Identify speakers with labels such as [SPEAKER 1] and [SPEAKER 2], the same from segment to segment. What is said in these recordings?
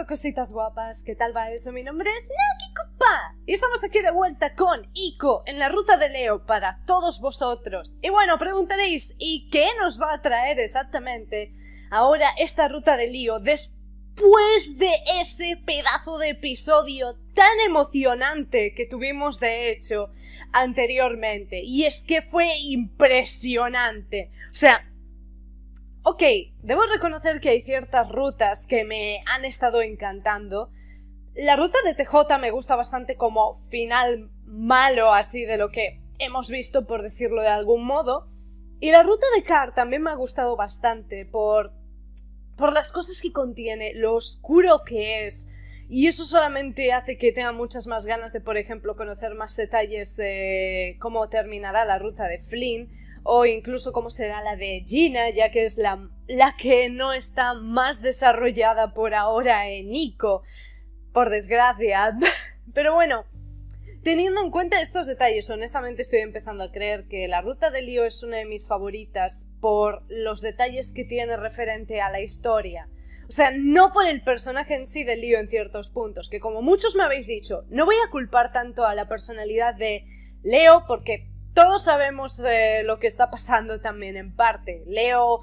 [SPEAKER 1] Hola cositas guapas, ¿qué tal va eso? Mi nombre es Nakikopa y estamos aquí de vuelta con Ico en la ruta de Leo para todos vosotros. Y bueno, preguntaréis, ¿y qué nos va a traer exactamente ahora esta ruta de Leo después de ese pedazo de episodio tan emocionante que tuvimos de hecho anteriormente? Y es que fue impresionante, o sea... Ok, debo reconocer que hay ciertas rutas que me han estado encantando. La ruta de TJ me gusta bastante como final malo así de lo que hemos visto, por decirlo de algún modo. Y la ruta de Car también me ha gustado bastante por las cosas que contiene, lo oscuro que es. Y eso solamente hace que tenga muchas más ganas de, por ejemplo, conocer más detalles de cómo terminará la ruta de Flynn. O incluso cómo será la de Gina, ya que es la que no está más desarrollada por ahora en Ico, por desgracia. Pero bueno, teniendo en cuenta estos detalles, honestamente estoy empezando a creer que la ruta de Leo es una de mis favoritas por los detalles que tiene referente a la historia. O sea, no por el personaje en sí de Leo en ciertos puntos, que como muchos me habéis dicho, no voy a culpar tanto a la personalidad de Leo porque... todos sabemos lo que está pasando también en parte. Leo,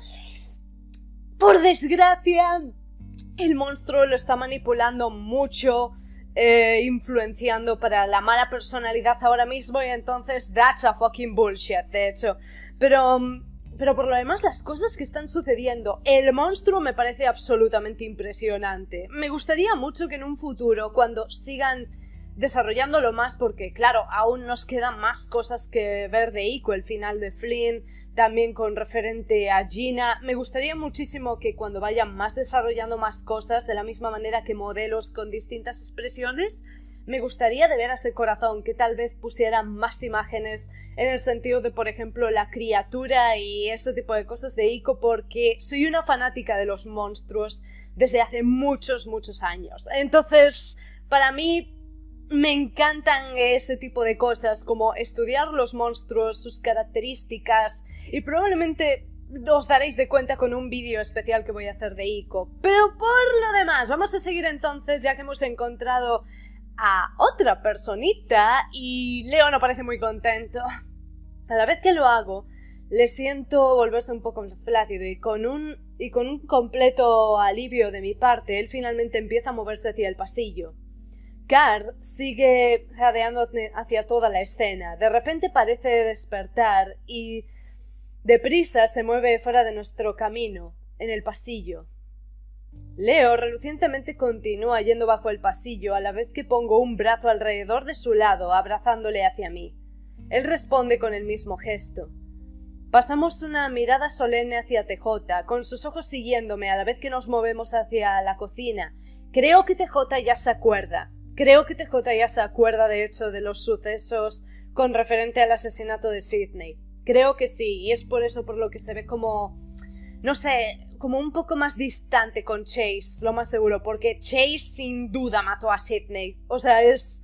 [SPEAKER 1] por desgracia, el monstruo lo está manipulando mucho, influenciando para la mala personalidad ahora mismo y entonces that's a fucking bullshit, de hecho. Pero por lo demás, las cosas que están sucediendo, el monstruo me parece absolutamente impresionante. Me gustaría mucho que en un futuro, cuando sigan... desarrollándolo más porque, claro, aún nos quedan más cosas que ver de Ico, el final de Flynn, también con referente a Gina. Me gustaría muchísimo que cuando vayan más desarrollando más cosas, de la misma manera que modelos con distintas expresiones, me gustaría de veras de corazón que tal vez pusieran más imágenes en el sentido de, por ejemplo, la criatura y ese tipo de cosas de Ico, porque soy una fanática de los monstruos desde hace muchos años. Entonces, para mí... me encantan ese tipo de cosas, como estudiar los monstruos, sus características, y probablemente os daréis de cuenta con un vídeo especial que voy a hacer de Ico. Pero por lo demás, vamos a seguir entonces, ya que hemos encontrado a otra personita, y Leo no parece muy contento. A la vez que lo hago, le siento volverse un poco flácido, y con un completo alivio de mi parte, él finalmente empieza a moverse hacia el pasillo. Car sigue jadeando hacia toda la escena. De repente parece despertar y deprisa se mueve fuera de nuestro camino, en el pasillo. Leo relucientemente continúa yendo bajo el pasillo a la vez que pongo un brazo alrededor de su lado, abrazándole hacia mí. Él responde con el mismo gesto. Pasamos una mirada solemne hacia TJ, con sus ojos siguiéndome a la vez que nos movemos hacia la cocina. Creo que TJ ya se acuerda. Creo que TJ ya se acuerda de hecho de los sucesos con referente al asesinato de Sydney. Creo que sí, y es por eso por lo que se ve como, no sé, como un poco más distante con Chase, lo más seguro, porque Chase sin duda mató a Sydney. O sea, es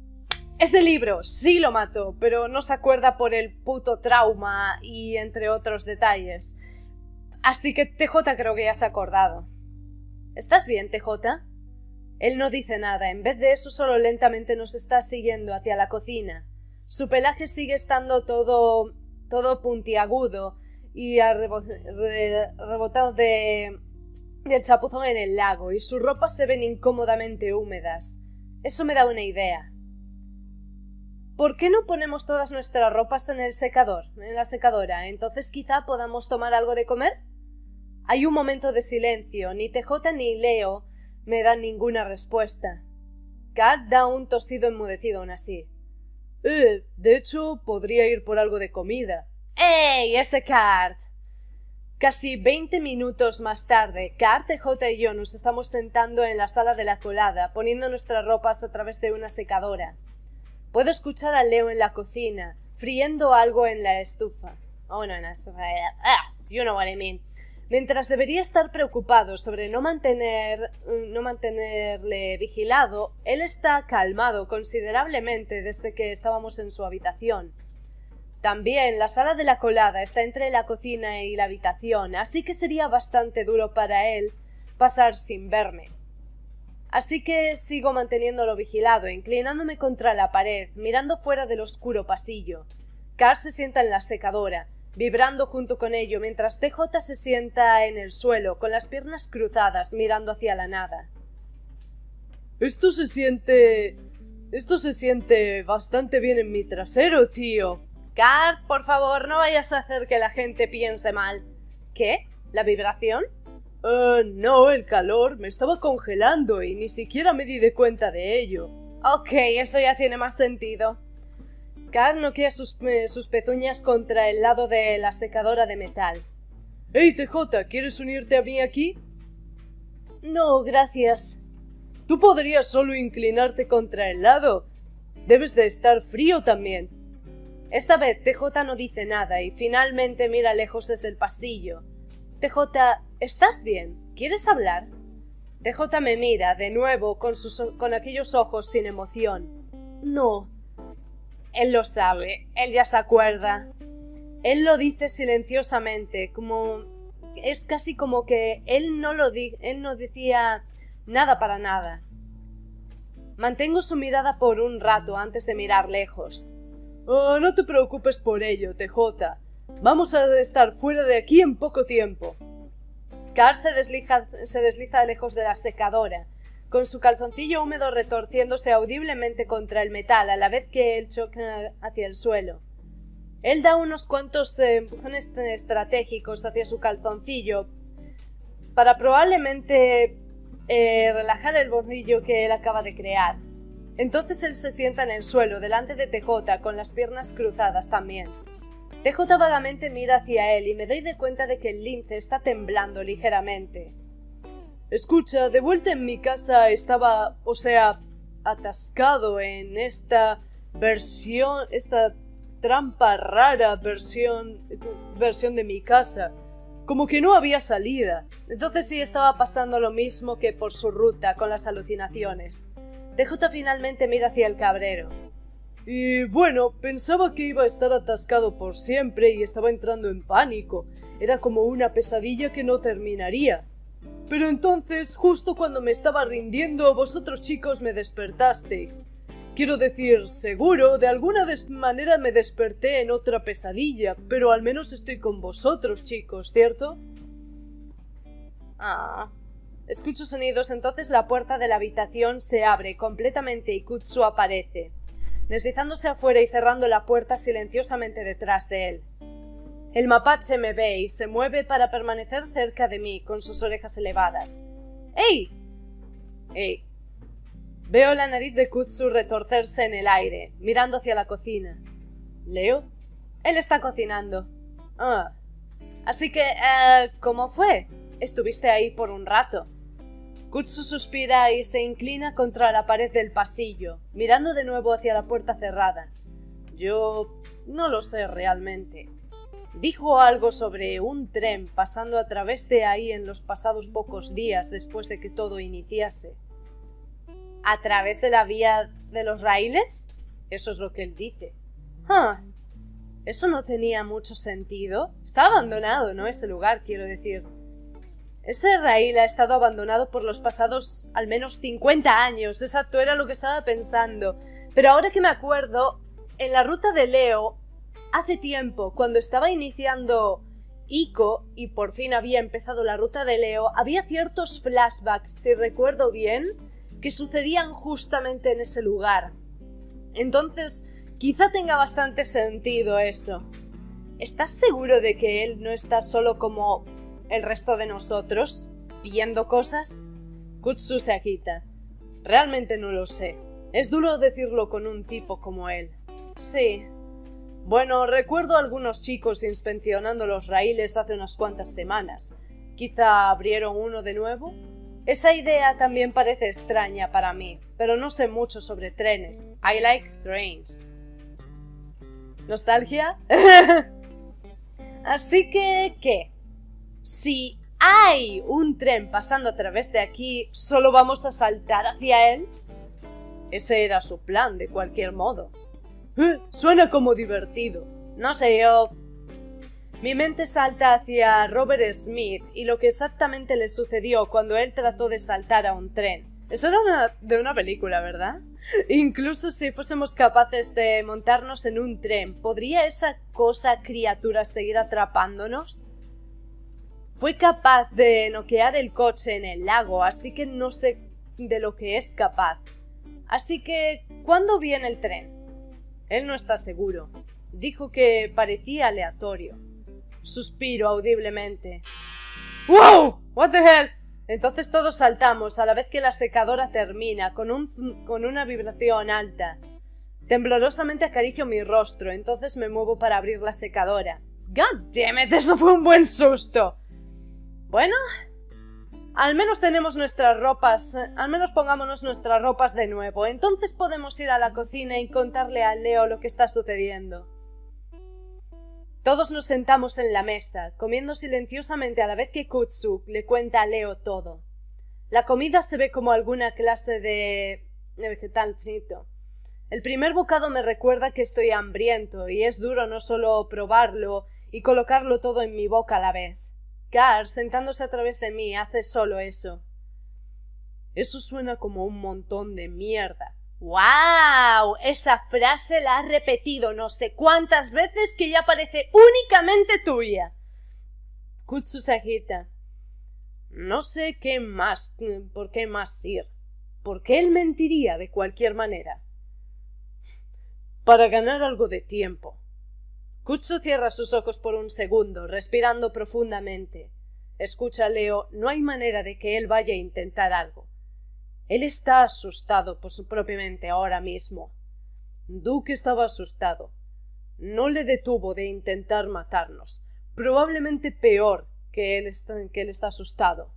[SPEAKER 1] de libro, sí lo mató, pero no se acuerda por el puto trauma y entre otros detalles. Así que TJ creo que ya se ha acordado. ¿Estás bien, TJ? Él no dice nada, en vez de eso solo lentamente nos está siguiendo hacia la cocina. Su pelaje sigue estando todo puntiagudo y rebotado del chapuzón en el lago, y sus ropas se ven incómodamente húmedas. Eso me da una idea. ¿Por qué no ponemos todas nuestras ropas en la secadora? Entonces quizá podamos tomar algo de comer. Hay un momento de silencio, ni TJ ni Leo me dan ninguna respuesta. Kat da un tosido enmudecido aún así. De hecho, podría ir por algo de comida. ¡Ey, ese Kat! Casi 20 minutos más tarde, Kat, TJ y yo nos estamos sentando en la sala de la colada, poniendo nuestras ropas a través de una secadora. Puedo escuchar a Leo en la cocina, friendo algo en la estufa. Oh, no, en la estufa. You know what I mean. Mientras debería estar preocupado sobre no mantenerle vigilado, él está calmado considerablemente desde que estábamos en su habitación. También la sala de la colada está entre la cocina y la habitación, así que sería bastante duro para él pasar sin verme. Así que sigo manteniéndolo vigilado, inclinándome contra la pared, mirando fuera del oscuro pasillo. Car se sienta en la secadora, vibrando junto con ello, mientras TJ se sienta en el suelo, con las piernas cruzadas, mirando hacia la nada. Esto se siente bastante bien en mi trasero, tío. Car, por favor, no vayas a hacer que la gente piense mal. ¿Qué? ¿La vibración? No, el calor me estaba congelando y ni siquiera me di de cuenta de ello. Ok, eso ya tiene más sentido. Car noquea sus pezuñas contra el lado de la secadora de metal. Hey, TJ, ¿quieres unirte a mí aquí? No, gracias. Tú podrías solo inclinarte contra el lado. Debes de estar frío también. Esta vez TJ no dice nada y finalmente mira lejos desde el pasillo. TJ, ¿estás bien? ¿Quieres hablar? TJ me mira de nuevo con aquellos ojos sin emoción. No. Él lo sabe, él ya se acuerda. Él lo dice silenciosamente, es casi como que él no decía nada para nada. Mantengo su mirada por un rato antes de mirar lejos. No te preocupes por ello, TJ. Vamos a estar fuera de aquí en poco tiempo. Car se desliza lejos de la secadora, con su calzoncillo húmedo retorciéndose audiblemente contra el metal a la vez que él choca hacia el suelo. Él da unos cuantos empujones estratégicos hacia su calzoncillo para probablemente relajar el bordillo que él acaba de crear. Entonces él se sienta en el suelo delante de TJ con las piernas cruzadas también. TJ vagamente mira hacia él y me doy de cuenta de que el lince está temblando ligeramente. Escucha, de vuelta en mi casa estaba, atascado en esta trampa rara versión de mi casa. Como que no había salida. Entonces sí estaba pasando lo mismo que por su ruta con las alucinaciones. TJ finalmente mira hacia el cabrero. Y bueno, pensaba que iba a estar atascado por siempre y estaba entrando en pánico. Era como una pesadilla que no terminaría. Pero entonces, justo cuando me estaba rindiendo, vosotros chicos me despertasteis. Quiero decir, seguro, de alguna manera me desperté en otra pesadilla, pero al menos estoy con vosotros, chicos, ¿cierto? Escucho sonidos, entonces la puerta de la habitación se abre completamente y Kutsu aparece, deslizándose afuera y cerrando la puerta silenciosamente detrás de él. El mapache me ve y se mueve para permanecer cerca de mí con sus orejas elevadas. ¡Ey! ¡Ey! Veo la nariz de Kutsu retorcerse en el aire, mirando hacia la cocina. ¿Leo? Él está cocinando. Así que, ¿cómo fue? Estuviste ahí por un rato. Kutsu suspira y se inclina contra la pared del pasillo, mirando de nuevo hacia la puerta cerrada. Yo no lo sé realmente. Dijo algo sobre un tren pasando a través de ahí en los pasados pocos días después de que todo iniciase. ¿A través de la vía de los raíles? Eso es lo que él dice. Eso no tenía mucho sentido. Está abandonado, ¿no? Ese lugar, quiero decir. Ese raíl ha estado abandonado por los pasados al menos 50 años. Exacto, era lo que estaba pensando. Pero ahora que me acuerdo, en la ruta de Leo, hace tiempo, cuando estaba iniciando Ico y por fin había empezado la ruta de Leo, había ciertos flashbacks, si recuerdo bien, que sucedían justamente en ese lugar. Entonces, quizá tenga bastante sentido eso. ¿Estás seguro de que él no está solo como el resto de nosotros, viendo cosas? Kutsu se agita. Realmente no lo sé. Es duro decirlo con un tipo como él. Sí. Bueno, recuerdo a algunos chicos inspeccionando los raíles hace unas cuantas semanas. ¿Quizá abrieron uno de nuevo? Esa idea también parece extraña para mí, pero no sé mucho sobre trenes. I like trains. ¿Nostalgia? Así que, ¿qué? Si hay un tren pasando a través de aquí, ¿solo vamos a saltar hacia él? Ese era su plan, de cualquier modo. Suena como divertido. No sé, yo... Mi mente salta hacia Robert Smith y lo que exactamente le sucedió cuando él trató de saltar a un tren. Eso era de una película, ¿verdad? Incluso si fuésemos capaces de montarnos en un tren, ¿podría esa criatura seguir atrapándonos? Fue capaz de noquear el coche en el lago, así que no sé de lo que es capaz. Así que, ¿cuándo viene el tren? Él no está seguro. Dijo que parecía aleatorio. Suspiro audiblemente. ¡Wow! ¿What the hell? Entonces todos saltamos a la vez que la secadora termina, con una vibración alta. Temblorosamente acaricio mi rostro, entonces me muevo para abrir la secadora. ¡God damn it! ¡Eso fue un buen susto! Bueno, al menos tenemos nuestras ropas, al menos pongámonos nuestras ropas de nuevo. Entonces podemos ir a la cocina y contarle a Leo lo que está sucediendo. Todos nos sentamos en la mesa, comiendo silenciosamente a la vez que Kutsu le cuenta a Leo todo. La comida se ve como alguna clase de vegetal frito. El primer bocado me recuerda que estoy hambriento y es duro no solo probarlo y colocarlo todo en mi boca a la vez. Gar, sentándose a través de mí, hace solo eso. Eso suena como un montón de mierda. ¡Wow! Esa frase la has repetido no sé cuántas veces que ya parece únicamente tuya. Kutsu se agita. No sé por qué más ir. ¿Por qué él mentiría de cualquier manera? Para ganar algo de tiempo. Kutsu cierra sus ojos por un segundo, respirando profundamente. Escucha, Leo, no hay manera de que él vaya a intentar algo. Él está asustado por su propia mente ahora mismo. Duke estaba asustado. No le detuvo de intentar matarnos. Probablemente peor que él está asustado.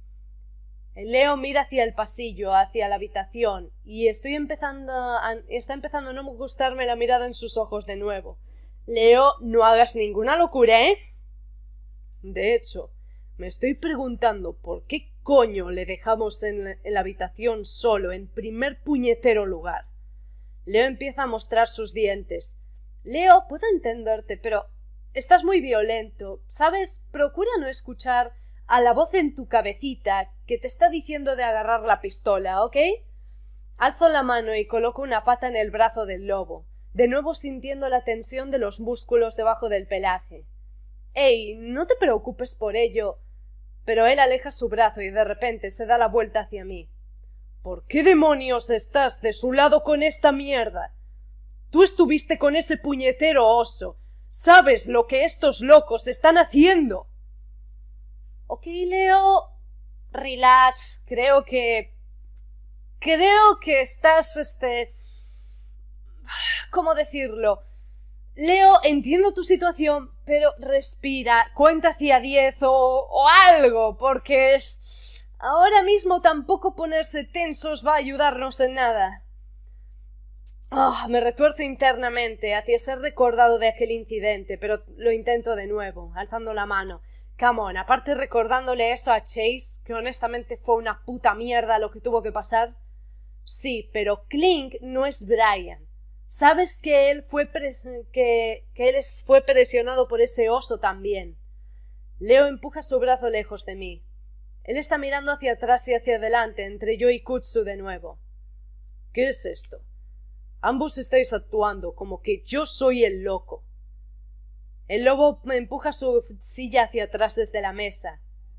[SPEAKER 1] Leo mira hacia el pasillo, hacia la habitación, y está empezando a no gustarme la mirada en sus ojos de nuevo. Leo, no hagas ninguna locura, ¿eh? De hecho, me estoy preguntando por qué coño le dejamos en la habitación solo, en primer puñetero lugar. Leo empieza a mostrar sus dientes. Leo, puedo entenderte, pero estás muy violento. ¿Sabes? Procura no escuchar a la voz en tu cabecita que te está diciendo de agarrar la pistola, ¿ok? Alzo la mano y coloco una pata en el brazo del lobo, de nuevo sintiendo la tensión de los músculos debajo del pelaje. «Ey, no te preocupes por ello». Pero él aleja su brazo y de repente se da la vuelta hacia mí. «¿Por qué demonios estás de su lado con esta mierda? Tú estuviste con ese puñetero oso. ¿Sabes lo que estos locos están haciendo?» Ok, Leo, relax. Creo que estás, ¿cómo decirlo? Leo, entiendo tu situación, pero respira, cuenta hacia 10 o algo, porque ahora mismo tampoco ponerse tensos va a ayudarnos en nada. Me retuerzo internamente hacia ser recordado de aquel incidente, pero lo intento de nuevo, alzando la mano. Come on, aparte recordándole eso a Chase, que honestamente fue una puta mierda lo que tuvo que pasar. Sí, pero Clink no es Brian. ¿Sabes que él fue presionado por ese oso también? Leo empuja su brazo lejos de mí. Él está mirando hacia atrás y hacia adelante, entre yo y Kutsu de nuevo. ¿Qué es esto? Ambos estáis actuando como que yo soy el loco. El lobo me empuja su silla hacia atrás desde la mesa.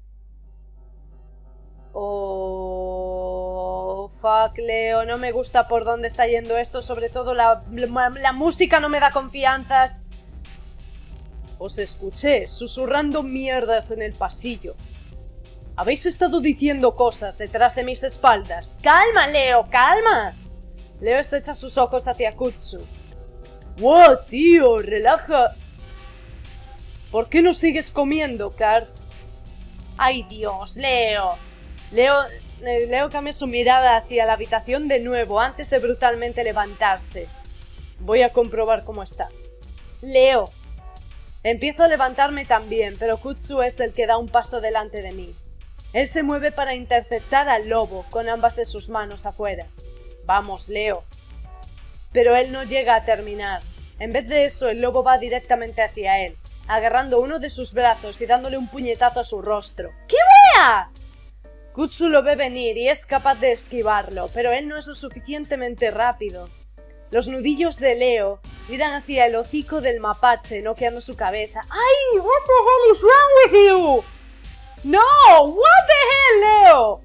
[SPEAKER 1] Oh, fuck, Leo, no me gusta por dónde está yendo esto, sobre todo la música no me da confianzas. Os escuché susurrando mierdas en el pasillo. Habéis estado diciendo cosas detrás de mis espaldas. ¡Calma, Leo, calma! Leo estrecha sus ojos hacia Kutsu. ¡Wow, tío, relaja! ¿Por qué no sigues comiendo, Car? ¡Ay, Dios, Leo! Leo cambia su mirada hacia la habitación de nuevo antes de brutalmente levantarse. Voy a comprobar cómo está. Leo. Empiezo a levantarme también, pero Kutsu es el que da un paso delante de mí. Él se mueve para interceptar al lobo con ambas de sus manos afuera. Vamos, Leo. Pero él no llega a terminar. En vez de eso, el lobo va directamente hacia él, agarrando uno de sus brazos y dándole un puñetazo a su rostro. ¡Qué wea! Kutsu lo ve venir y es capaz de esquivarlo, pero él no es lo suficientemente rápido. Los nudillos de Leo miran hacia el hocico del mapache, noqueando su cabeza. ¡Ay! What the hell is wrong with you? ¡No! What the hell, Leo?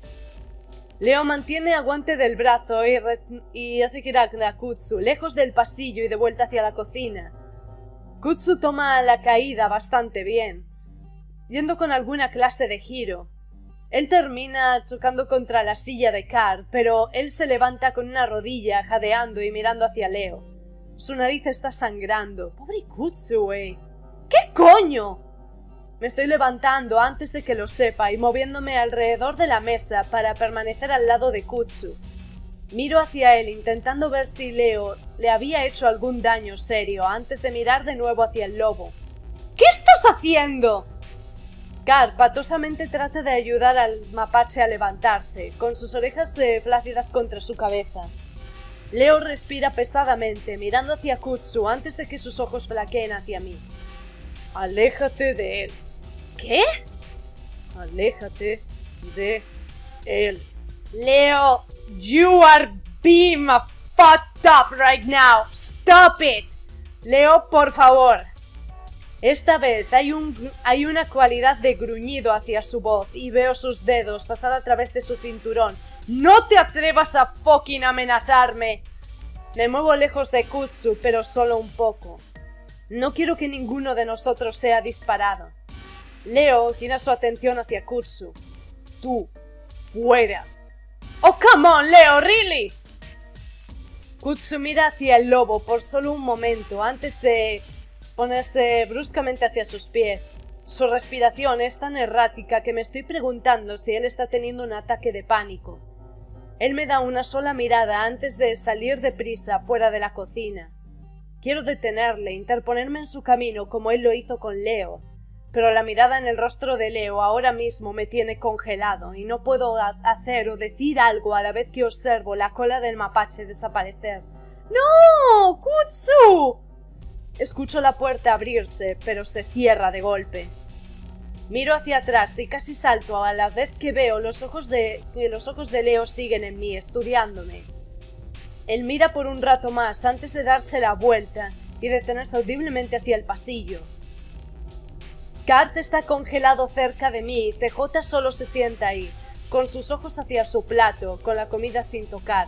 [SPEAKER 1] Leo mantiene el guante del brazo y hace girar a Kutsu, lejos del pasillo y de vuelta hacia la cocina. Kutsu toma la caída bastante bien, yendo con alguna clase de giro. Él termina chocando contra la silla de Car, pero él se levanta con una rodilla, jadeando y mirando hacia Leo. Su nariz está sangrando. ¡Pobre Kutsu, güey! ¿Qué coño? Me estoy levantando antes de que lo sepa y moviéndome alrededor de la mesa para permanecer al lado de Kutsu. Miro hacia él intentando ver si Leo le había hecho algún daño serio antes de mirar de nuevo hacia el lobo. ¿Qué estás haciendo? Car patosamente trata de ayudar al mapache a levantarse, con sus orejas flácidas contra su cabeza. Leo respira pesadamente, mirando hacia Kutsu antes de que sus ojos flaqueen hacia mí. Aléjate de él. ¿Qué? Aléjate de él. Leo, you are being fucked up right now. Stop it. Leo, por favor. Esta vez hay una cualidad de gruñido hacia su voz y veo sus dedos pasar a través de su cinturón. ¡No te atrevas a fucking amenazarme! Me muevo lejos de Kutsu, pero solo un poco. No quiero que ninguno de nosotros sea disparado. Leo gira su atención hacia Kutsu. Tú, fuera. ¡Oh, come on, Leo, really! Kutsu mira hacia el lobo por solo un momento antes de ponerse bruscamente hacia sus pies. Su respiración es tan errática que me estoy preguntando si él está teniendo un ataque de pánico. Él me da una sola mirada antes de salir deprisa fuera de la cocina. Quiero detenerle, interponerme en su camino como él lo hizo con Leo, pero la mirada en el rostro de Leo ahora mismo me tiene congelado y no puedo hacer o decir algo a la vez que observo la cola del mapache desaparecer. ¡No! ¡Kutsu! Escucho la puerta abrirse, pero se cierra de golpe. Miro hacia atrás y casi salto a la vez que veo que los ojos de Leo siguen en mí, estudiándome. Él mira por un rato más antes de darse la vuelta y detenerse audiblemente hacia el pasillo. Kart está congelado cerca de mí y TJ solo se sienta ahí, con sus ojos hacia su plato, con la comida sin tocar.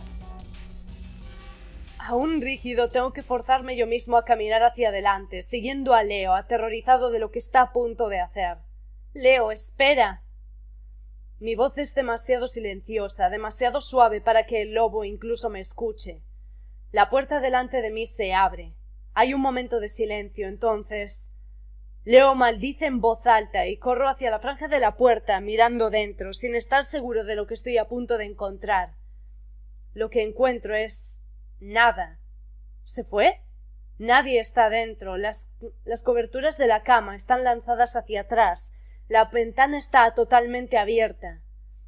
[SPEAKER 1] Aún rígido, tengo que forzarme yo mismo a caminar hacia adelante, siguiendo a Leo, aterrorizado de lo que está a punto de hacer. Leo, espera. Mi voz es demasiado silenciosa, demasiado suave para que el lobo incluso me escuche. La puerta delante de mí se abre. Hay un momento de silencio, entonces Leo maldice en voz alta y corro hacia la franja de la puerta, mirando dentro, sin estar seguro de lo que estoy a punto de encontrar. Lo que encuentro es nada. ¿Se fue? Nadie está dentro. Las coberturas de la cama están lanzadas hacia atrás. La ventana está totalmente abierta.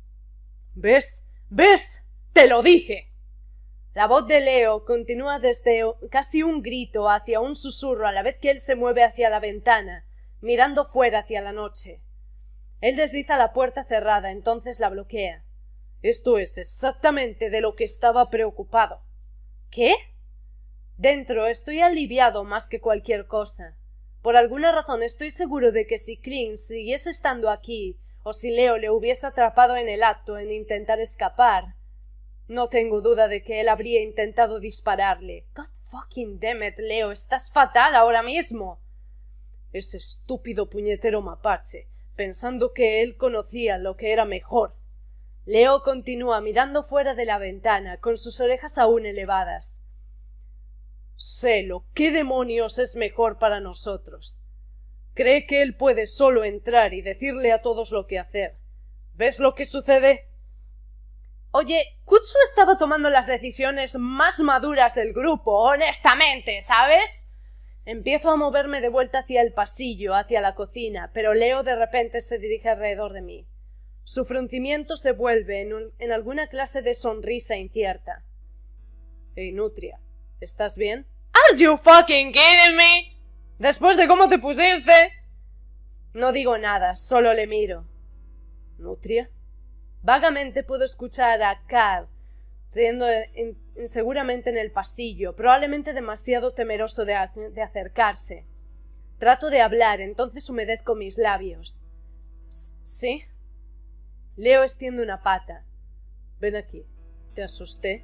[SPEAKER 1] ¿Ves? ¿Ves? ¡Te lo dije! La voz de Leo continúa desde casi un grito hacia un susurro a la vez que él se mueve hacia la ventana, mirando fuera hacia la noche. Él desliza la puerta cerrada, entonces la bloquea. Esto es exactamente de lo que estaba preocupado. ¿Qué? Dentro estoy aliviado más que cualquier cosa. Por alguna razón estoy seguro de que si Clint siguiese estando aquí, o si Leo le hubiese atrapado en el acto en intentar escapar, no tengo duda de que él habría intentado dispararle. God fucking damn it, Leo, estás fatal ahora mismo. Ese estúpido puñetero mapache, pensando que él conocía lo que era mejor. Leo continúa mirando fuera de la ventana, con sus orejas aún elevadas. Sé lo que demonios es mejor para nosotros. Cree que él puede solo entrar y decirle a todos lo que hacer. ¿Ves lo que sucede? Oye, Kutsu estaba tomando las decisiones más maduras del grupo, honestamente, ¿sabes? Empiezo a moverme de vuelta hacia el pasillo, hacia la cocina, pero Leo de repente se dirige alrededor de mí. Su fruncimiento se vuelve en alguna clase de sonrisa incierta. Hey, Nutria, ¿estás bien? ¿Are you fucking kidding me? ¿Después de cómo te pusiste? No digo nada, solo le miro. ¿Nutria? Vagamente puedo escuchar a Carl riendo inseguramente en el pasillo, probablemente demasiado temeroso de acercarse. Trato de hablar, entonces humedezco mis labios. ¿Sí? Leo extiende una pata. Ven aquí. ¿Te asusté?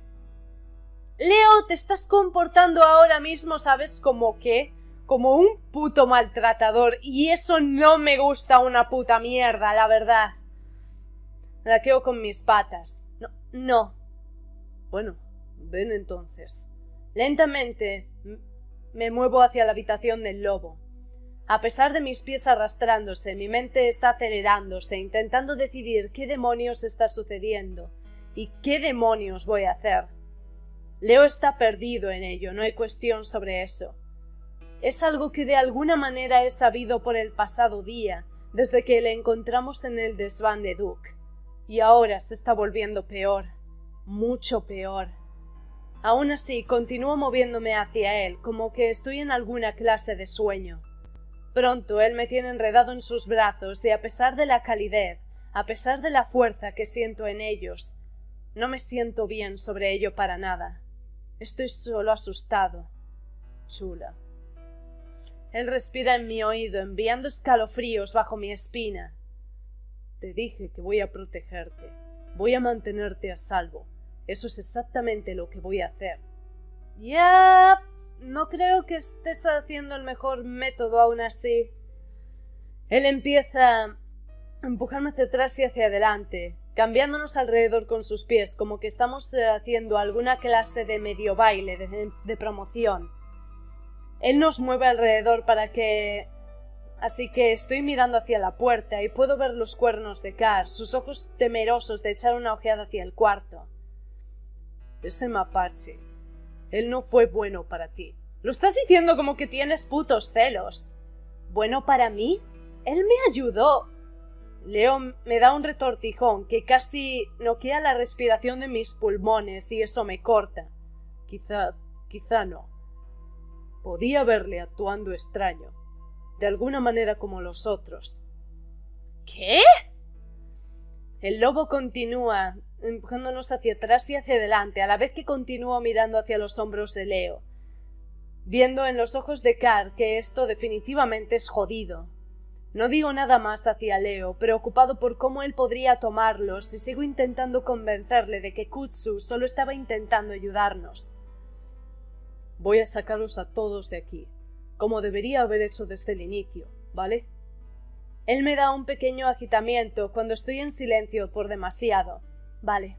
[SPEAKER 1] Leo, te estás comportando ahora mismo, ¿sabes? Como un puto maltratador, y eso no me gusta una puta mierda, la verdad. Laqueo con mis patas. No. Bueno, ven entonces. Lentamente me muevo hacia la habitación del lobo. A pesar de mis pies arrastrándose, mi mente está acelerándose, intentando decidir qué demonios está sucediendo y qué demonios voy a hacer. Leo está perdido en ello, no hay cuestión sobre eso. Es algo que de alguna manera he sabido por el pasado día, desde que le encontramos en el desván de Duke. Y ahora se está volviendo peor, mucho peor. Aún así, continúo moviéndome hacia él, como que estoy en alguna clase de sueño. Pronto él me tiene enredado en sus brazos y a pesar de la calidez, a pesar de la fuerza que siento en ellos, no me siento bien sobre ello para nada. Estoy solo asustado. Chula. Él respira en mi oído, enviando escalofríos bajo mi espina. Te dije que voy a protegerte. Voy a mantenerte a salvo. Eso es exactamente lo que voy a hacer. Ya, no creo que estés haciendo el mejor método aún así. Él empieza a empujarme hacia atrás y hacia adelante, cambiándonos alrededor con sus pies, como que estamos haciendo alguna clase de medio baile, de promoción. Él nos mueve alrededor así que estoy mirando hacia la puerta y puedo ver los cuernos de Carl, sus ojos temerosos de echar una ojeada hacia el cuarto. Ese mapache. Él no fue bueno para ti. Lo estás diciendo como que tienes putos celos. ¿Bueno para mí? Él me ayudó. Leo me da un retortijón que casi noquea la respiración de mis pulmones y eso me corta. Quizá no. Podía verle actuando extraño, de alguna manera como los otros. ¿Qué? El lobo continúa empujándonos hacia atrás y hacia adelante, a la vez que continúo mirando hacia los hombros de Leo, viendo en los ojos de Carl que esto definitivamente es jodido. No digo nada más hacia Leo, preocupado por cómo él podría tomarlos, y sigo intentando convencerle de que Kutsu solo estaba intentando ayudarnos. Voy a sacaros a todos de aquí, como debería haber hecho desde el inicio, ¿vale? Él me da un pequeño agitamiento cuando estoy en silencio por demasiado. Vale.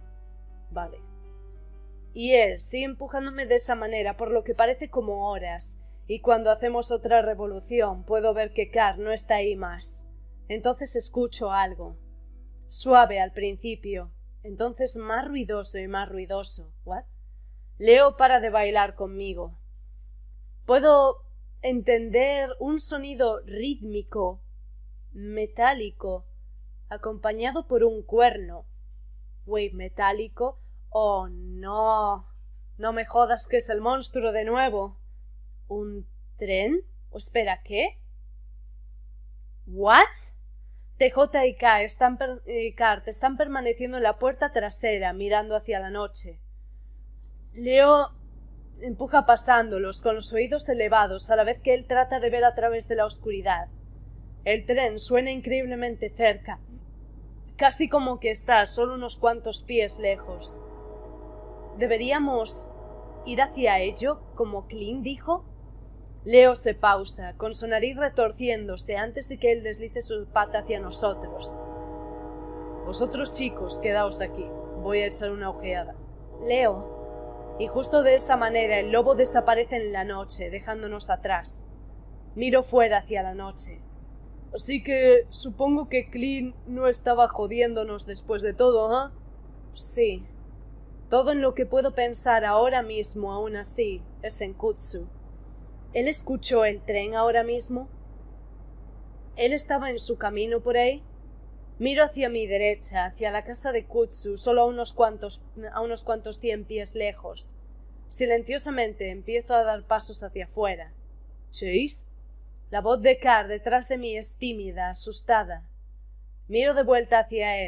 [SPEAKER 1] Y él sigue empujándome de esa manera por lo que parece como horas, y cuando hacemos otra revolución puedo ver que Carl no está ahí más. Entonces escucho algo. Suave al principio, entonces más ruidoso y más ruidoso. ¿What? Leo para de bailar conmigo. Puedo entender un sonido rítmico, metálico, acompañado por un cuerno. Wait, ¿metálico? Oh, no. No me jodas que es el monstruo de nuevo. ¿Un tren? ¿O espera, qué? ¿What? TJ y Cart están permaneciendo en la puerta trasera, mirando hacia la noche. Leo empuja pasándolos, con los oídos elevados, a la vez que él trata de ver a través de la oscuridad. El tren suena increíblemente cerca, casi como que está solo unos cuantos pies lejos. ¿Deberíamos ir hacia ello, como Clint dijo? Leo se pausa, con su nariz retorciéndose antes de que él deslice su pata hacia nosotros. Vosotros chicos, quedaos aquí. Voy a echar una ojeada. Leo. Y justo de esa manera el lobo desaparece en la noche, dejándonos atrás. Miro fuera hacia la noche. Así que supongo que Clint no estaba jodiéndonos después de todo, ¿eh? Sí. Todo en lo que puedo pensar ahora mismo, aún así, es en Kutsu. ¿Él escuchó el tren ahora mismo? ¿Él estaba en su camino por ahí? Miro hacia mi derecha, hacia la casa de Kutsu, solo a unos cuantos 100 pies lejos. Silenciosamente empiezo a dar pasos hacia afuera. ¿Chase? La voz de Carl detrás de mí es tímida, asustada. Miro de vuelta hacia él.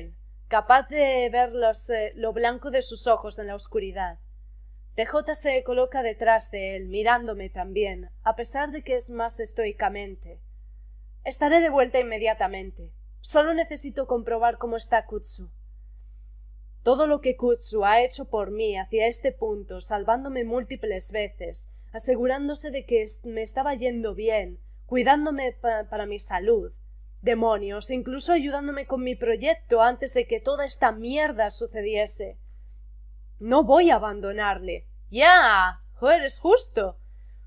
[SPEAKER 1] capaz de ver lo blanco de sus ojos en la oscuridad. TJ se coloca detrás de él, mirándome también, a pesar de que es más estoicamente. Estaré de vuelta inmediatamente. Solo necesito comprobar cómo está Kutsu. Todo lo que Kutsu ha hecho por mí hacia este punto, salvándome múltiples veces, asegurándose de que me estaba yendo bien, cuidándome para mi salud. Demonios, incluso ayudándome con mi proyecto antes de que toda esta mierda sucediese. No voy a abandonarle. ¡Ya! ¡Joder, es justo!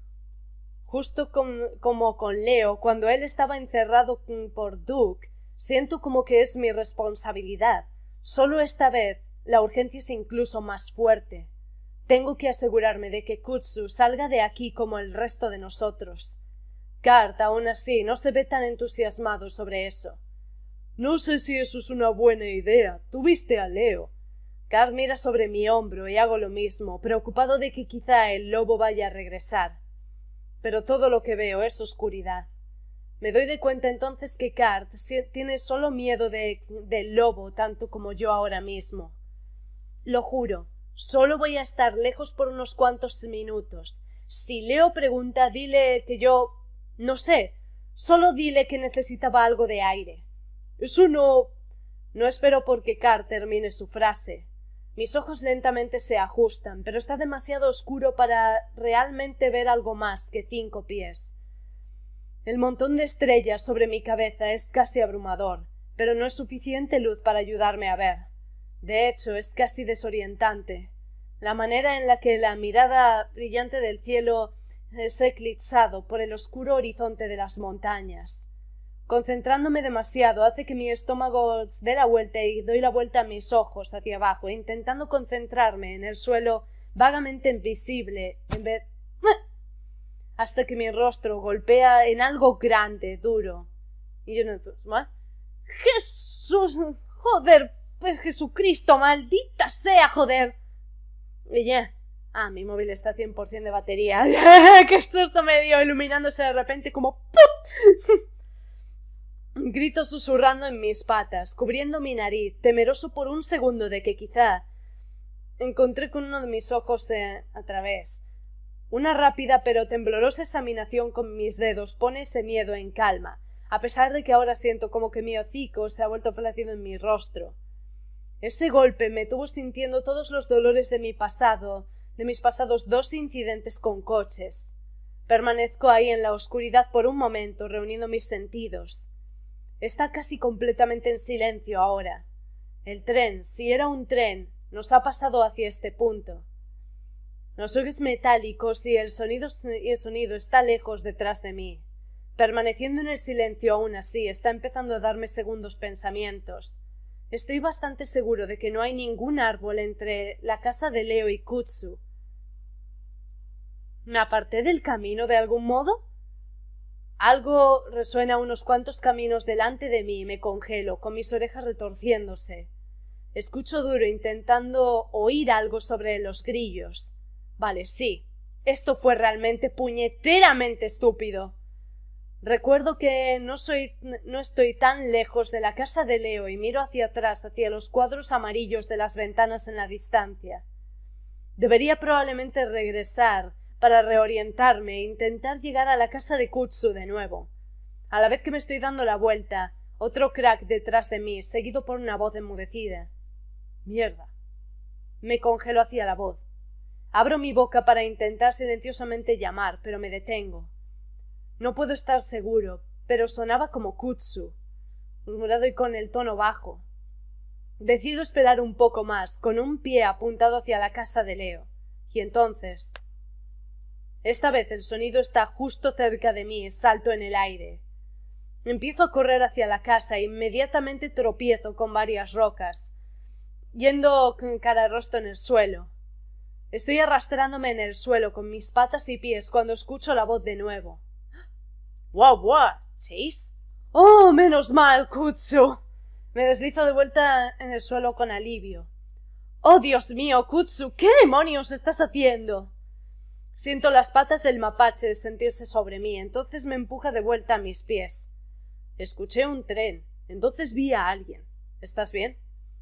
[SPEAKER 1] Justo como con Leo, cuando él estaba encerrado por Duke, siento como que es mi responsabilidad. Solo esta vez la urgencia es incluso más fuerte. Tengo que asegurarme de que Kutsu salga de aquí como el resto de nosotros. Cart, aún así, no se ve tan entusiasmado sobre eso. No sé si eso es una buena idea. Tú viste a Leo. Cart mira sobre mi hombro y hago lo mismo, preocupado de que quizá el lobo vaya a regresar. Pero todo lo que veo es oscuridad. Me doy de cuenta entonces que Cart tiene solo miedo del lobo tanto como yo ahora mismo. Lo juro, solo voy a estar lejos por unos cuantos minutos. Si Leo pregunta, dile que yo... no sé, solo dile que necesitaba algo de aire. Eso no... No espero porque Cart termine su frase. Mis ojos lentamente se ajustan, pero está demasiado oscuro para realmente ver algo más que 5 pies. El montón de estrellas sobre mi cabeza es casi abrumador, pero no es suficiente luz para ayudarme a ver. De hecho, es casi desorientante. La manera en la que la mirada brillante del cielo es eclipsado por el oscuro horizonte de las montañas. Concentrándome demasiado hace que mi estómago dé la vuelta y doy la vuelta a mis ojos hacia abajo, intentando concentrarme en el suelo vagamente invisible en vez... hasta que mi rostro golpea en algo grande, duro. Y yo no... ¡Jesús! ¡Joder! Pues Jesucristo, maldita sea, joder. Y ya... mi móvil está 100% de batería. ¡Qué susto me dio! Iluminándose de repente como... ¡pum! Grito susurrando en mis patas, cubriendo mi nariz, temeroso por un segundo de que quizá encontré con uno de mis ojos a través. Una rápida pero temblorosa examinación con mis dedos pone ese miedo en calma, a pesar de que ahora siento como que mi hocico se ha vuelto flácido en mi rostro. Ese golpe me tuvo sintiendo todos los dolores de mis pasados 2 incidentes con coches. Permanezco ahí en la oscuridad por un momento, reuniendo mis sentidos. Está casi completamente en silencio ahora. El tren, si era un tren, nos ha pasado hacia este punto. Los oídos metálicos y el sonido está lejos detrás de mí. Permaneciendo en el silencio aún así, está empezando a darme segundos pensamientos. Estoy bastante seguro de que no hay ningún árbol entre la casa de Leo y Kutsu. ¿Me aparté del camino de algún modo? Algo resuena unos cuantos caminos delante de mí y me congelo, con mis orejas retorciéndose. Escucho duro intentando oír algo sobre los grillos. Vale, sí. Esto fue realmente puñeteramente estúpido. Recuerdo que no estoy tan lejos de la casa de Leo y miro hacia atrás, hacia los cuadros amarillos de las ventanas en la distancia. Debería probablemente regresar para reorientarme e intentar llegar a la casa de Kutsu de nuevo. A la vez que me estoy dando la vuelta, otro crack detrás de mí, seguido por una voz enmudecida. Mierda. Me congelo hacia la voz. Abro mi boca para intentar silenciosamente llamar, pero me detengo. No puedo estar seguro, pero sonaba como Kutsu, murmurado y con el tono bajo. Decido esperar un poco más, con un pie apuntado hacia la casa de Leo, y entonces... Esta vez el sonido está justo cerca de mí, salto en el aire. Empiezo a correr hacia la casa e inmediatamente tropiezo con varias rocas, yendo cara a rostro en el suelo. Estoy arrastrándome en el suelo con mis patas y pies cuando escucho la voz de nuevo. —¡Wow, wow! ¿Chase? —¡Oh, menos mal, Kutsu! Me deslizo de vuelta en el suelo con alivio. —¡Oh, Dios mío, Kutsu! ¿Qué demonios estás haciendo? Siento las patas del mapache sentirse sobre mí, entonces me empuja de vuelta a mis pies. Escuché un tren, entonces vi a alguien. ¿Estás bien?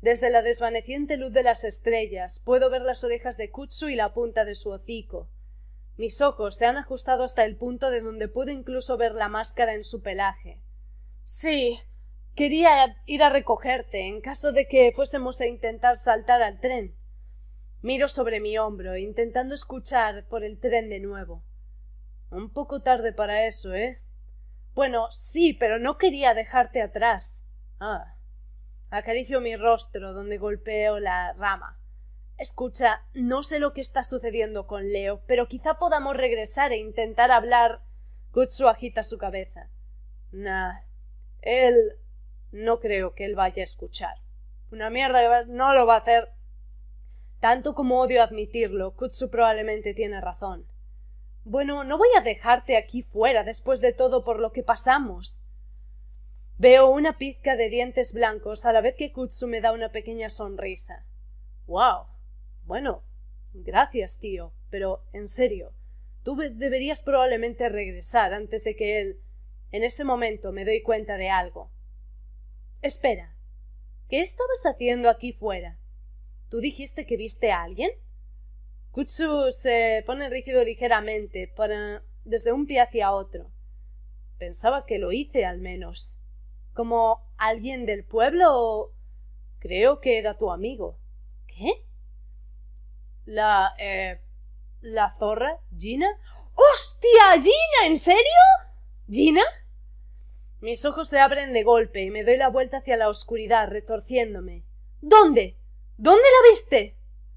[SPEAKER 1] Desde la desvaneciente luz de las estrellas puedo ver las orejas de Kutsu y la punta de su hocico. Mis ojos se han ajustado hasta el punto de donde puedo incluso ver la máscara en su pelaje. Sí, quería ir a recogerte en caso de que fuésemos a intentar saltar al tren. Miro sobre mi hombro, intentando escuchar por el tren de nuevo. Un poco tarde para eso, ¿eh? Bueno, sí, pero no quería dejarte atrás. Ah. Acaricio mi rostro, donde golpeo la rama. Escucha, no sé lo que está sucediendo con Leo, pero quizá podamos regresar e intentar hablar. Kutsu agita su cabeza. Nah, no creo que él vaya a escuchar. Una mierda, no lo va a hacer. Tanto como odio admitirlo, Kutsu probablemente tiene razón. Bueno, no voy a dejarte aquí fuera después de todo por lo que pasamos. Veo una pizca de dientes blancos a la vez que Kutsu me da una pequeña sonrisa. ¡Wow! Bueno, gracias, tío, pero en serio, tú deberías probablemente regresar antes de que él... En ese momento me doy cuenta de algo. Espera, ¿qué estabas haciendo aquí fuera? ¿Tú dijiste que viste a alguien? Kutsu se pone rígido ligeramente, desde un pie hacia otro. Pensaba que lo hice, al menos. ¿Como alguien del pueblo o...? Creo que era tu amigo. ¿Qué? ¿La zorra? ¿Gina? ¡Hostia! ¿Gina? ¿En serio? ¿Gina? Mis ojos se abren de golpe y me doy la vuelta hacia la oscuridad, retorciéndome. ¿Dónde? ¿Dónde la viste?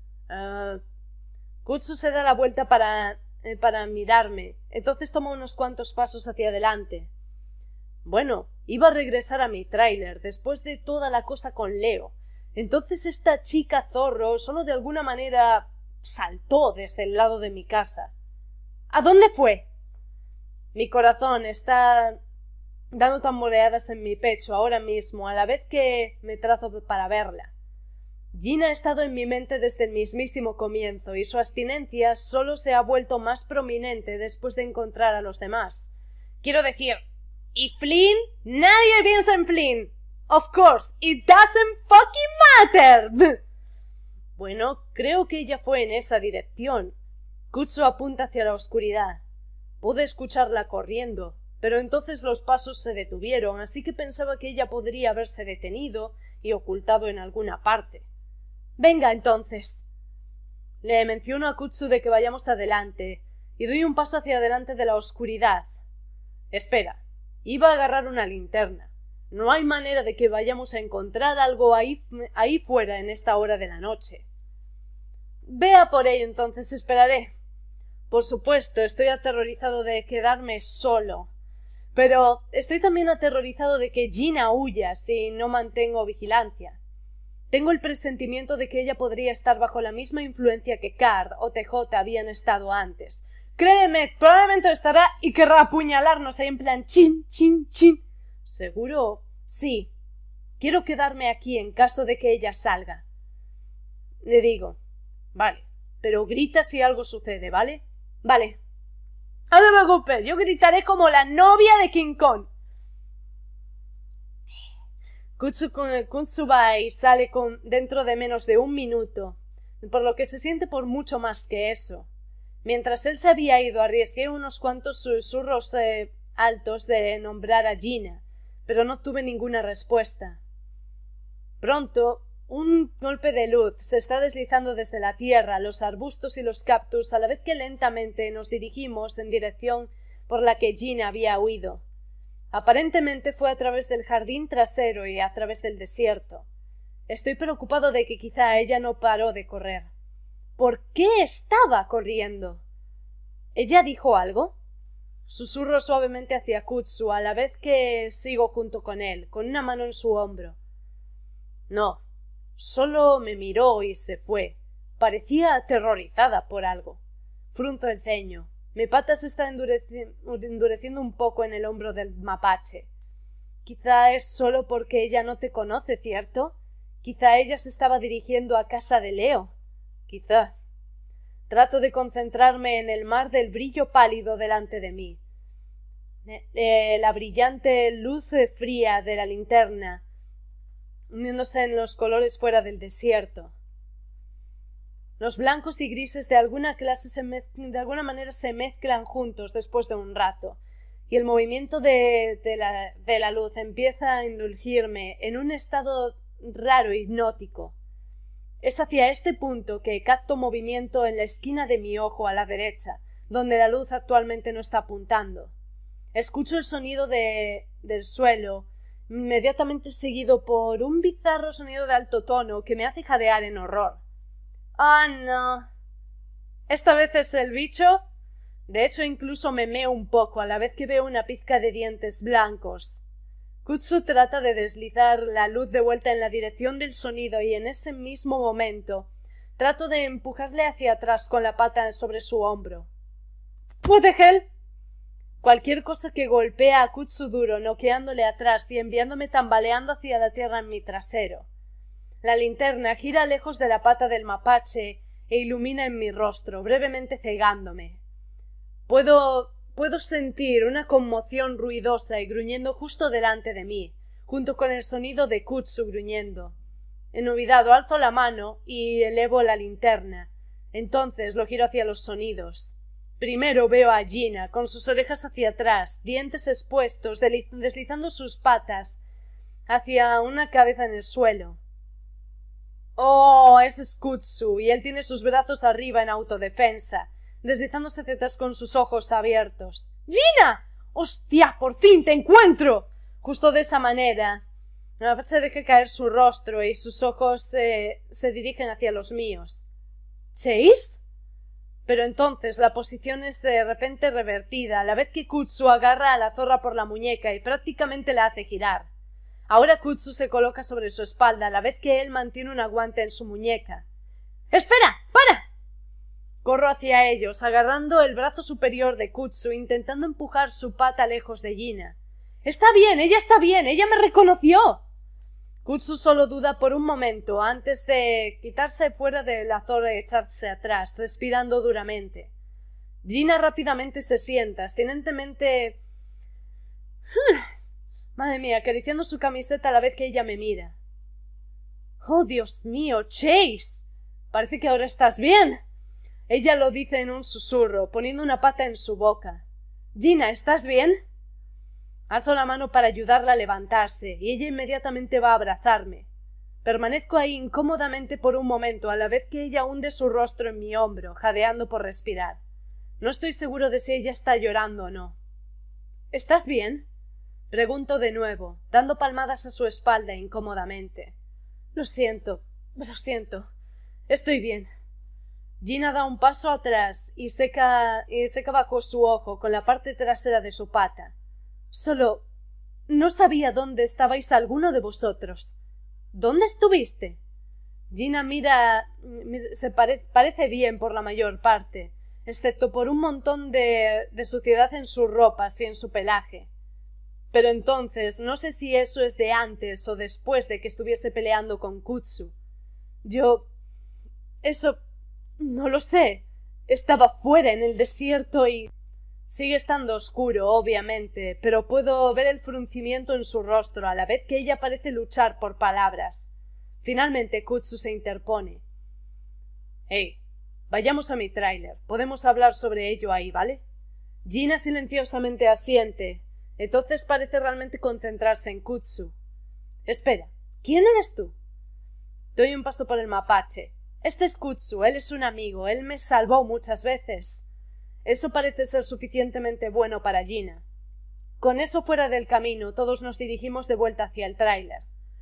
[SPEAKER 1] Kutsu se da la vuelta para mirarme. Entonces toma unos cuantos pasos hacia adelante. Bueno, iba a regresar a mi tráiler después de toda la cosa con Leo. Entonces esta chica zorro solo de alguna manera saltó desde el lado de mi casa. ¿A dónde fue? Mi corazón está dando tamboreadas en mi pecho ahora mismo, a la vez que me trazo para verla. Gina ha estado en mi mente desde el mismísimo comienzo, y su abstinencia solo se ha vuelto más prominente después de encontrar a los demás. Quiero decir, ¿y Flynn? Nadie piensa en Flynn. Of course, it doesn't fucking matter. Bueno, creo que ella fue en esa dirección. Kutsu apunta hacia la oscuridad. Pude escucharla corriendo, pero entonces los pasos se detuvieron, así que pensaba que ella podría haberse detenido y ocultado en alguna parte. Venga, entonces. Le menciono a Kutsu de que vayamos adelante, y doy un paso hacia adelante de la oscuridad. Espera, iba a agarrar una linterna. No hay manera de que vayamos a encontrar algo ahí fuera en esta hora de la noche. Vea por ello, entonces esperaré. Por supuesto, estoy aterrorizado de quedarme solo. Pero estoy también aterrorizado de que Gina huya si no mantengo vigilancia. Tengo el presentimiento de que ella podría estar bajo la misma influencia que Card o TJ habían estado antes. Créeme, probablemente estará y querrá apuñalarnos ahí en plan chin, chin, chin. ¿Seguro? Sí. Quiero quedarme aquí en caso de que ella salga. Le digo, vale, pero grita si algo sucede, ¿vale? Vale. No te preocupes, yo gritaré como la novia de King Kong. Kutsu va y sale dentro de menos de un minuto, por lo que se siente por mucho más que eso. Mientras él se había ido, arriesgué unos cuantos susurros altos de nombrar a Gina, pero no tuve ninguna respuesta. Pronto, un golpe de luz se está deslizando desde la tierra, los arbustos y los cactus, a la vez que lentamente nos dirigimos en dirección por la que Gina había huido. Aparentemente fue a través del jardín trasero y a través del desierto. Estoy preocupado de que quizá ella no paró de correr. ¿Por qué estaba corriendo? ¿Ella dijo algo? Susurro suavemente hacia Kutsu, a la vez que sigo junto con él, con una mano en su hombro. No, solo me miró y se fue. Parecía aterrorizada por algo. Frunzo el ceño. Mi pata se está endureciendo un poco en el hombro del mapache. Quizá es solo porque ella no te conoce, ¿cierto? Quizá ella se estaba dirigiendo a casa de Leo. Quizá. Trato de concentrarme en el mar del brillo pálido delante de mí. La brillante luz fría de la linterna uniéndose en los colores fuera del desierto. Los blancos y grises de alguna manera se mezclan juntos después de un rato, y el movimiento de la luz empieza a indulgirme en un estado raro e hipnótico. Es hacia este punto que capto movimiento en la esquina de mi ojo a la derecha, donde la luz actualmente no está apuntando. Escucho el sonido del suelo, inmediatamente seguido por un bizarro sonido de alto tono que me hace jadear en horror. ¡Ah, no! ¿Esta vez es el bicho? De hecho, incluso me meo un poco a la vez que veo una pizca de dientes blancos. Kutsu trata de deslizar la luz de vuelta en la dirección del sonido y en ese mismo momento trato de empujarle hacia atrás con la pata sobre su hombro. ¿What the hell? Cualquier cosa que golpea a Kutsu duro, noqueándole atrás y enviándome tambaleando hacia la tierra en mi trasero. La linterna gira lejos de la pata del mapache e ilumina en mi rostro, brevemente cegándome. Puedo sentir una conmoción ruidosa y gruñendo justo delante de mí, junto con el sonido de Kutsu gruñendo. Enolvidado, alzo la mano y elevo la linterna. Entonces lo giro hacia los sonidos. Primero veo a Gina, con sus orejas hacia atrás, dientes expuestos, deslizando sus patas hacia una cabeza en el suelo. ¡Oh! Ese es Kutsu, y él tiene sus brazos arriba en autodefensa, deslizándose hacia atrás con sus ojos abiertos. ¡Gina! ¡Hostia! ¡Por fin te encuentro! Justo de esa manera. La mapache deja caer su rostro y sus ojos se dirigen hacia los míos. ¿Chase? Pero entonces la posición es de repente revertida, a la vez que Kutsu agarra a la zorra por la muñeca y prácticamente la hace girar. Ahora Kutsu se coloca sobre su espalda, a la vez que él mantiene un aguante en su muñeca. ¡Espera! ¡Para! Corro hacia ellos, agarrando el brazo superior de Kutsu, intentando empujar su pata lejos de Gina. ¡Está bien! ¡Ella me reconoció! Kutsu solo duda por un momento antes de quitarse fuera de la zorra y echarse atrás, respirando duramente. Gina rápidamente se sienta, abstinentemente... Madre mía, acariciando su camiseta a la vez que ella me mira. ¡Oh, Dios mío, Chase! Parece que ahora estás bien. Ella lo dice en un susurro, poniendo una pata en su boca. Gina, ¿estás bien? Alzo la mano para ayudarla a levantarse, y ella inmediatamente va a abrazarme. Permanezco ahí incómodamente por un momento, a la vez que ella hunde su rostro en mi hombro, jadeando por respirar. No estoy seguro de si ella está llorando o no. ¿Estás bien? Pregunto de nuevo, dando palmadas a su espalda incómodamente. Lo siento. Estoy bien. Gina da un paso atrás y seca bajo su ojo con la parte trasera de su pata. Solo... no sabía dónde estabais alguno de vosotros. ¿Dónde estuviste? Gina parece bien por la mayor parte, excepto por un montón de suciedad en sus ropas y en su pelaje. Pero entonces no sé si eso es de antes o después de que estuviese peleando con Kutsu. Eso... no lo sé. Estaba fuera en el desierto y... Sigue estando oscuro, obviamente, pero puedo ver el fruncimiento en su rostro a la vez que ella parece luchar por palabras. Finalmente Kutsu se interpone. «Hey, vayamos a mi tráiler. Podemos hablar sobre ello ahí, ¿vale?» Gina silenciosamente asiente. Entonces parece realmente concentrarse en Kutsu. «Espera, ¿quién eres tú?» Doy un paso por el mapache. «Este es Kutsu, él es un amigo, él me salvó muchas veces». Eso parece ser suficientemente bueno para Gina. Con eso fuera del camino, todos nos dirigimos de vuelta hacia el tráiler.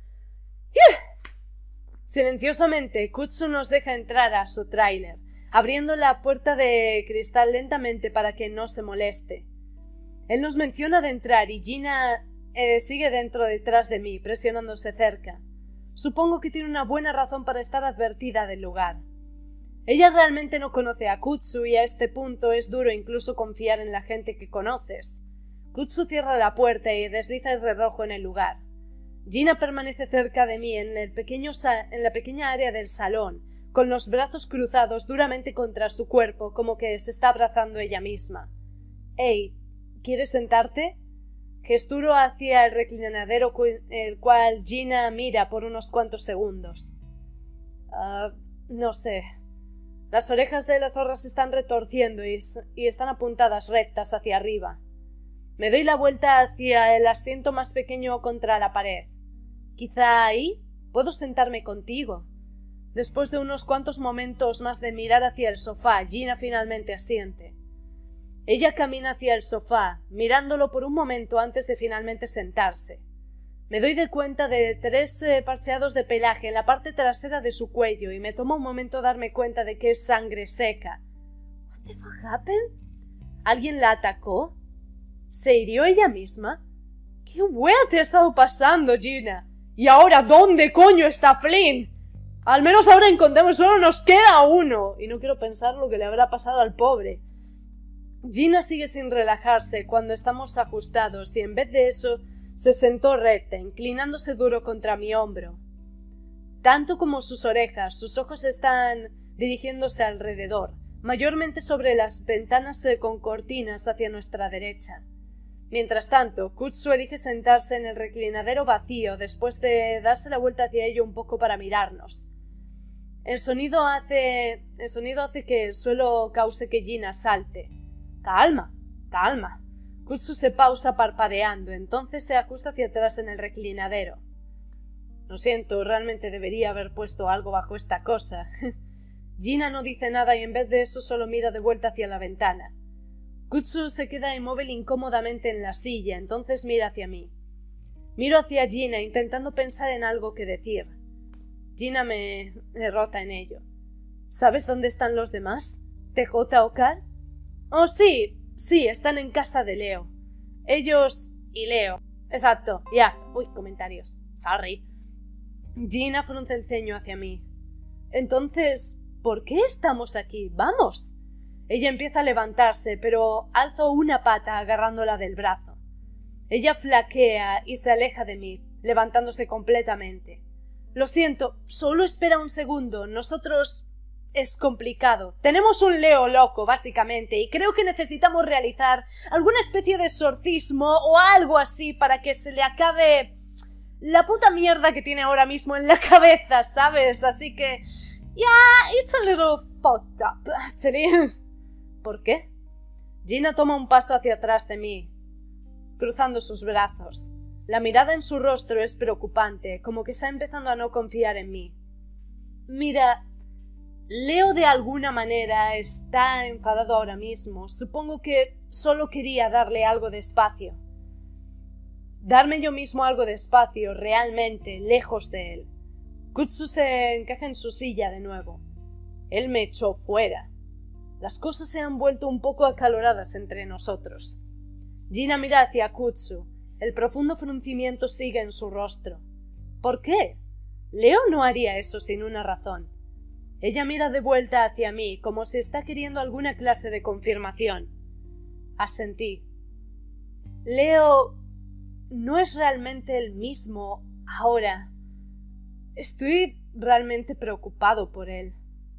[SPEAKER 1] Silenciosamente, Kutsu nos deja entrar a su tráiler, abriendo la puerta de cristal lentamente para que no se moleste. Él nos menciona de entrar y Gina sigue dentro detrás de mí, presionándose cerca. Supongo que tiene una buena razón para estar advertida del lugar. Ella realmente no conoce a Kutsu y a este punto es duro incluso confiar en la gente que conoces. Kutsu cierra la puerta y desliza el reloj en el lugar. Gina permanece cerca de mí en la pequeña área del salón, con los brazos cruzados duramente contra su cuerpo, como que se está abrazando ella misma. «Hey, ¿quieres sentarte?» Gesturo hacia el reclinadero el cual Gina mira por unos cuantos segundos. No sé. Las orejas de la zorra se están retorciendo y están apuntadas rectas hacia arriba. Me doy la vuelta hacia el asiento más pequeño contra la pared. Quizá ahí puedo sentarme contigo. Después de unos cuantos momentos más de mirar hacia el sofá, Gina finalmente asiente. Ella camina hacia el sofá, mirándolo por un momento antes de finalmente sentarse. Me doy de cuenta de 3 parcheados de pelaje en la parte trasera de su cuello y me toma un momento darme cuenta de que es sangre seca. ¿What the fuck happened? ¿Alguien la atacó? ¿Se hirió ella misma? ¿Qué hueá te ha estado pasando, Gina? ¿Y ahora dónde coño está Flynn? Al menos ahora encontramos, solo nos queda uno. Y no quiero pensar lo que le habrá pasado al pobre. Gina sigue sin relajarse cuando estamos ajustados y en vez de eso se sentó recta, inclinándose duro contra mi hombro. Tanto como sus orejas, sus ojos están dirigiéndose alrededor, mayormente sobre las ventanas con cortinas hacia nuestra derecha. Mientras tanto, Kutsu elige sentarse en el reclinadero vacío después de darse la vuelta hacia ello un poco para mirarnos. El sonido hace que el suelo cause que Gina salte. Calma, calma. Kutsu se pausa parpadeando, entonces se ajusta hacia atrás en el reclinadero. Lo siento, realmente debería haber puesto algo bajo esta cosa. Gina no dice nada y en vez de eso solo mira de vuelta hacia la ventana. Kutsu se queda inmóvil incómodamente en la silla, entonces mira hacia mí. Miro hacia Gina intentando pensar en algo que decir. Gina me derrota en ello. ¿Sabes dónde están los demás? ¿TJ o Car? Oh, sí, están en casa de Leo. Ellos y Leo. Exacto, ya. Uy, comentarios. Sorry. Gina frunce el ceño hacia mí. Entonces, ¿por qué estamos aquí? ¡Vamos! Ella empieza a levantarse, pero alzo una pata agarrándola del brazo. Ella flaquea y se aleja de mí, levantándose completamente. Lo siento, solo espera un segundo. Nosotros... Es complicado. Tenemos un Leo loco, básicamente, y creo que necesitamos realizar alguna especie de exorcismo o algo así para que se le acabe la puta mierda que tiene ahora mismo en la cabeza, ¿sabes? Así que... Yeah, it's a little fucked up, actually. ¿Por qué? Gina toma un paso hacia atrás de mí, cruzando sus brazos. La mirada en su rostro es preocupante, como que está empezando a no confiar en mí. Mira... Leo de alguna manera está enfadado ahora mismo. Supongo que solo quería darle algo de espacio. Darme yo mismo algo de espacio, realmente, lejos de él. Kutsu se encaja en su silla de nuevo. Él me echó fuera. Las cosas se han vuelto un poco acaloradas entre nosotros. Gina mira hacia Kutsu. El profundo fruncimiento sigue en su rostro. ¿Por qué? Leo no haría eso sin una razón. Ella mira de vuelta hacia mí, como si está queriendo alguna clase de confirmación. Asentí. Leo no es realmente el mismo ahora. Estoy realmente preocupado por él.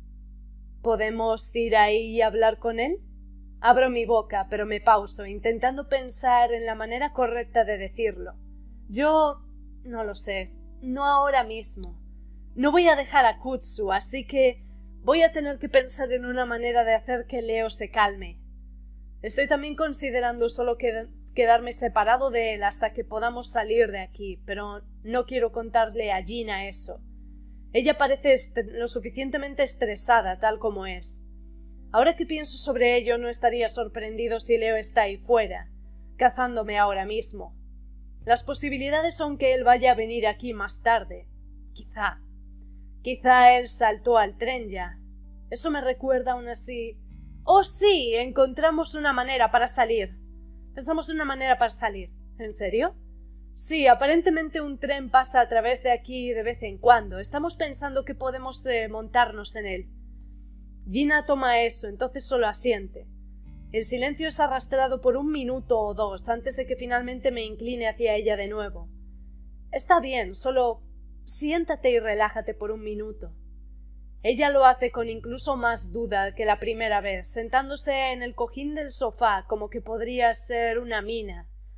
[SPEAKER 1] ¿Podemos ir ahí y hablar con él? Abro mi boca, pero me pauso, intentando pensar en la manera correcta de decirlo. Yo no lo sé, no ahora mismo. No voy a dejar a Kutsu, así que voy a tener que pensar en una manera de hacer que Leo se calme. Estoy también considerando solo quedarme separado de él hasta que podamos salir de aquí, pero no quiero contarle a Gina eso. Ella parece lo suficientemente estresada tal como es. Ahora que pienso sobre ello, no estaría sorprendido si Leo está ahí fuera, cazándome ahora mismo. Las posibilidades son que él vaya a venir aquí más tarde. Quizá. Quizá él saltó al tren ya. Eso me recuerda aún así. ¡Oh, sí! Encontramos una manera para salir. Pensamos en una manera para salir. ¿En serio? Sí, aparentemente un tren pasa a través de aquí de vez en cuando. Estamos pensando que podemos montarnos en él. Gina toma eso, entonces solo asiente. El silencio es arrastrado por 1 minuto o 2 antes de que finalmente me incline hacia ella de nuevo. Está bien, solo... Siéntate y relájate por 1 minuto. Ella lo hace con incluso más duda que la primera vez, sentándose en el cojín del sofá como que podría ser una mina.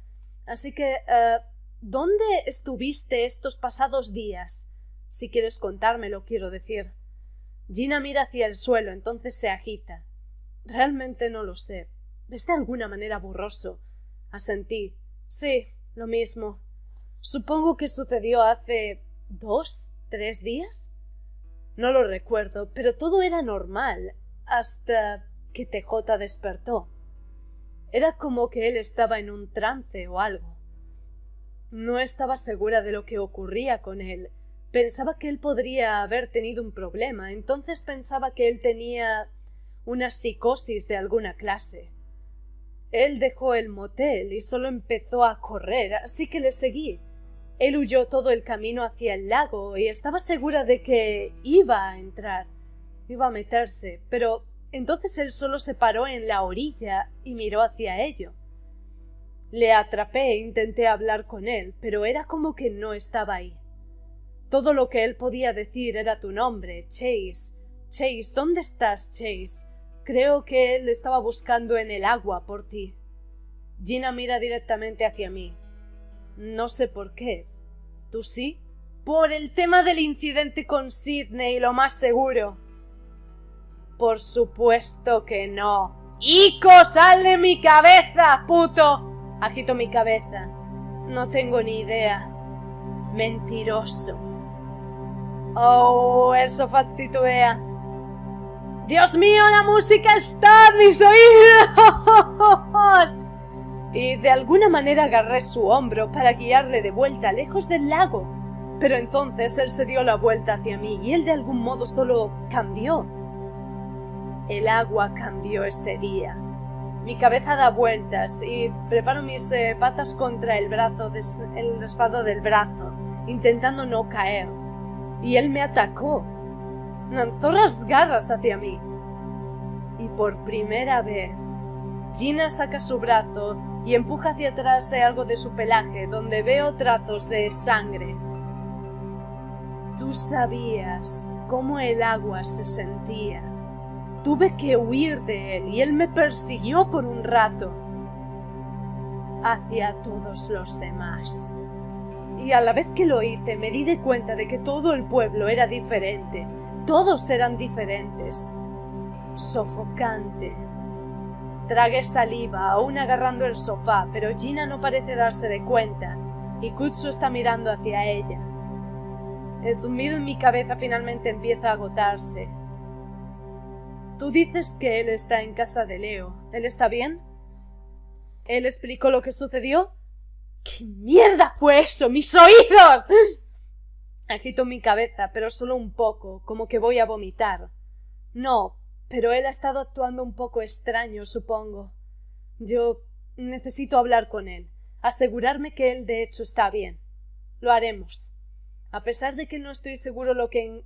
[SPEAKER 1] Así que, ¿dónde estuviste estos pasados días? Si quieres contármelo, quiero decir. Gina mira hacia el suelo, entonces se agita. Realmente no lo sé. Es de alguna manera borroso. Asentí. Sí, lo mismo. Supongo que sucedió hace 2, 3 días. No lo recuerdo, pero todo era normal, hasta que TJ despertó. Era como que él estaba en un trance o algo. No estaba segura de lo que ocurría con él. Pensaba que él podría haber tenido un problema, entonces pensaba que él tenía una psicosis de alguna clase. Él dejó el motel y solo empezó a correr, así que le seguí. Él huyó todo el camino hacia el lago y estaba segura de que iba a entrar, iba a meterse, pero entonces él solo se paró en la orilla y miró hacia ello. Le atrapé e intenté hablar con él, pero era como que no estaba ahí. Todo lo que él podía decir era tu nombre, Chase. Chase, ¿dónde estás, Chase? Creo que él estaba buscando en el agua por ti. Gina mira directamente hacia mí. No sé por qué. ¿Tú sí? Por el tema del incidente con Sydney, lo más seguro. Por supuesto que no. ¡Ico, sal de mi cabeza, puto! Agito mi cabeza. No tengo ni idea. Mentiroso. Oh, el sofá titubea. ¡Dios mío, la música está en mis oídos! Y de alguna manera agarré su hombro para guiarle de vuelta lejos del lago. Pero entonces él se dio la vuelta hacia mí y él de algún modo solo cambió. El agua cambió ese día. Mi cabeza da vueltas y preparo mis patas contra el respaldo del brazo, intentando no caer. Y él me atacó. Lanzó las garras hacia mí. Y por primera vez, Gina saca su brazo y empuja hacia atrás de algo de su pelaje, donde veo trazos de sangre. Tú sabías cómo el agua se sentía. Tuve que huir de él y él me persiguió por un rato. Hacia todos los demás. Y a la vez que lo hice, me di de cuenta de que todo el pueblo era diferente. Todos eran diferentes. Sofocante. Tragué saliva, aún agarrando el sofá, pero Gina no parece darse de cuenta, y Kutsu está mirando hacia ella. El zumbido en mi cabeza finalmente empieza a agotarse. Tú dices que él está en casa de Leo. ¿Él está bien? ¿Él explicó lo que sucedió? ¿Qué mierda fue eso? ¡Mis oídos! Agito mi cabeza, pero solo un poco, como que voy a vomitar. No, pero él ha estado actuando un poco extraño, supongo. Yo necesito hablar con él, asegurarme que él de hecho está bien. Lo haremos. A pesar de que no estoy seguro que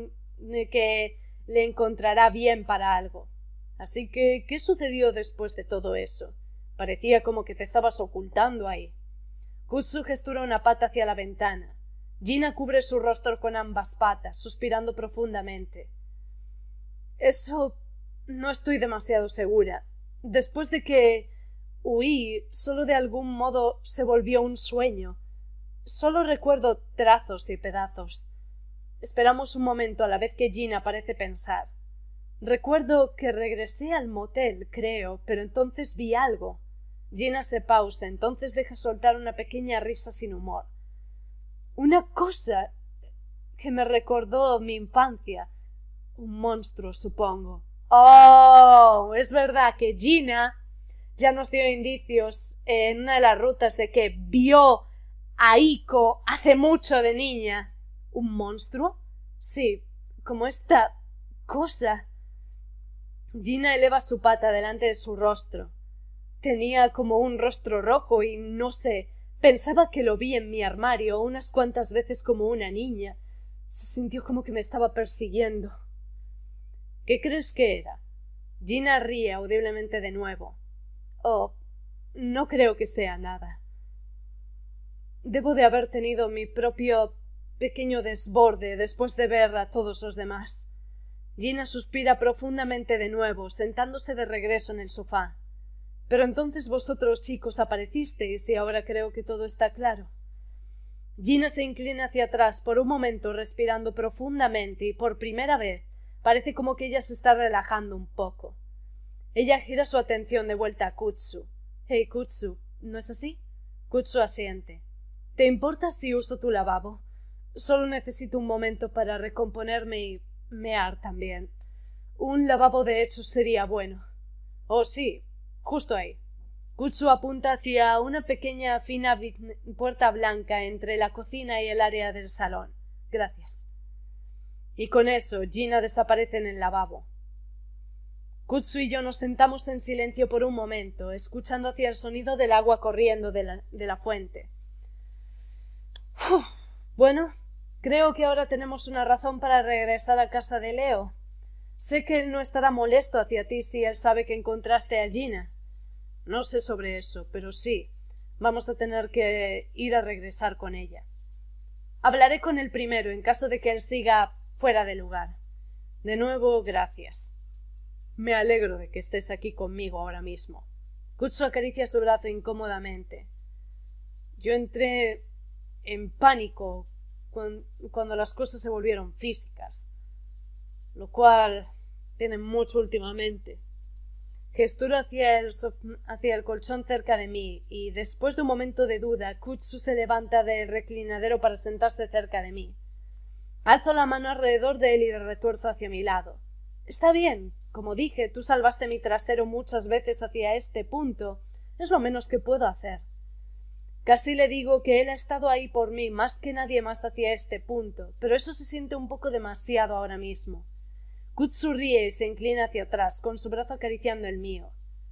[SPEAKER 1] le encontrará bien para algo. Así que, ¿qué sucedió después de todo eso? Parecía como que te estabas ocultando ahí. Kutsu gestura una pata hacia la ventana. Gina cubre su rostro con ambas patas, suspirando profundamente. Eso no estoy demasiado segura. Después de que huí, solo de algún modo se volvió un sueño. Solo recuerdo trazos y pedazos. Esperamos un momento a la vez que Gina parece pensar. Recuerdo que regresé al motel, creo, pero entonces vi algo. Gina se pausa, entonces deja soltar una pequeña risa sin humor. Una cosa que me recordó mi infancia. Un monstruo, supongo. ¡Oh! Es verdad que Gina ya nos dio indicios en una de las rutas de que vio a Ico hace mucho de niña. ¿Un monstruo? Sí, como esta cosa. Gina eleva su pata delante de su rostro. Tenía como un rostro rojo y no sé, pensaba que lo vi en mi armario unas cuantas veces como una niña. Se sintió como que me estaba persiguiendo. ¿Qué crees que era? Gina ríe audiblemente de nuevo. Oh, no creo que sea nada. Debo de haber tenido mi propio pequeño desborde después de ver a todos los demás. Gina suspira profundamente de nuevo, sentándose de regreso en el sofá. Pero entonces vosotros, chicos, aparecisteis y ahora creo que todo está claro. Gina se inclina hacia atrás por un momento, respirando profundamente, y por primera vez parece como que ella se está relajando un poco. Ella gira su atención de vuelta a Kutsu. Hey, Kutsu, ¿no es así? Kutsu asiente. ¿Te importa si uso tu lavabo? Solo necesito un momento para recomponerme y mear también. Un lavabo de hecho sería bueno. Oh, sí, justo ahí. Kutsu apunta hacia una pequeña fina puerta blanca entre la cocina y el área del salón. Gracias. Y con eso Gina desaparece en el lavabo. Kutsu y yo nos sentamos en silencio por un momento, escuchando hacia el sonido del agua corriendo de la fuente. Bueno, creo que ahora tenemos una razón para regresar a casa de Leo. Sé que él no estará molesto hacia ti si él sabe que encontraste a Gina. No sé sobre eso, pero sí, vamos a tener que ir a regresar con ella. Hablaré con él primero en caso de que él siga fuera de lugar. De nuevo, gracias. Me alegro de que estés aquí conmigo ahora mismo. Kutsu acaricia su brazo incómodamente. Yo entré en pánico cuando las cosas se volvieron físicas, lo cual tiene mucho últimamente. Gestura hacia el colchón cerca de mí, y después de un momento de duda, Kutsu se levanta del reclinadero para sentarse cerca de mí. Alzo la mano alrededor de él y la retuerzo hacia mi lado. Está bien, como dije, tú salvaste mi trasero muchas veces hacia este punto. Es lo menos que puedo hacer. Casi le digo que él ha estado ahí por mí más que nadie más hacia este punto, pero eso se siente un poco demasiado ahora mismo. Kutsu ríe y se inclina hacia atrás, con su brazo acariciando el mío.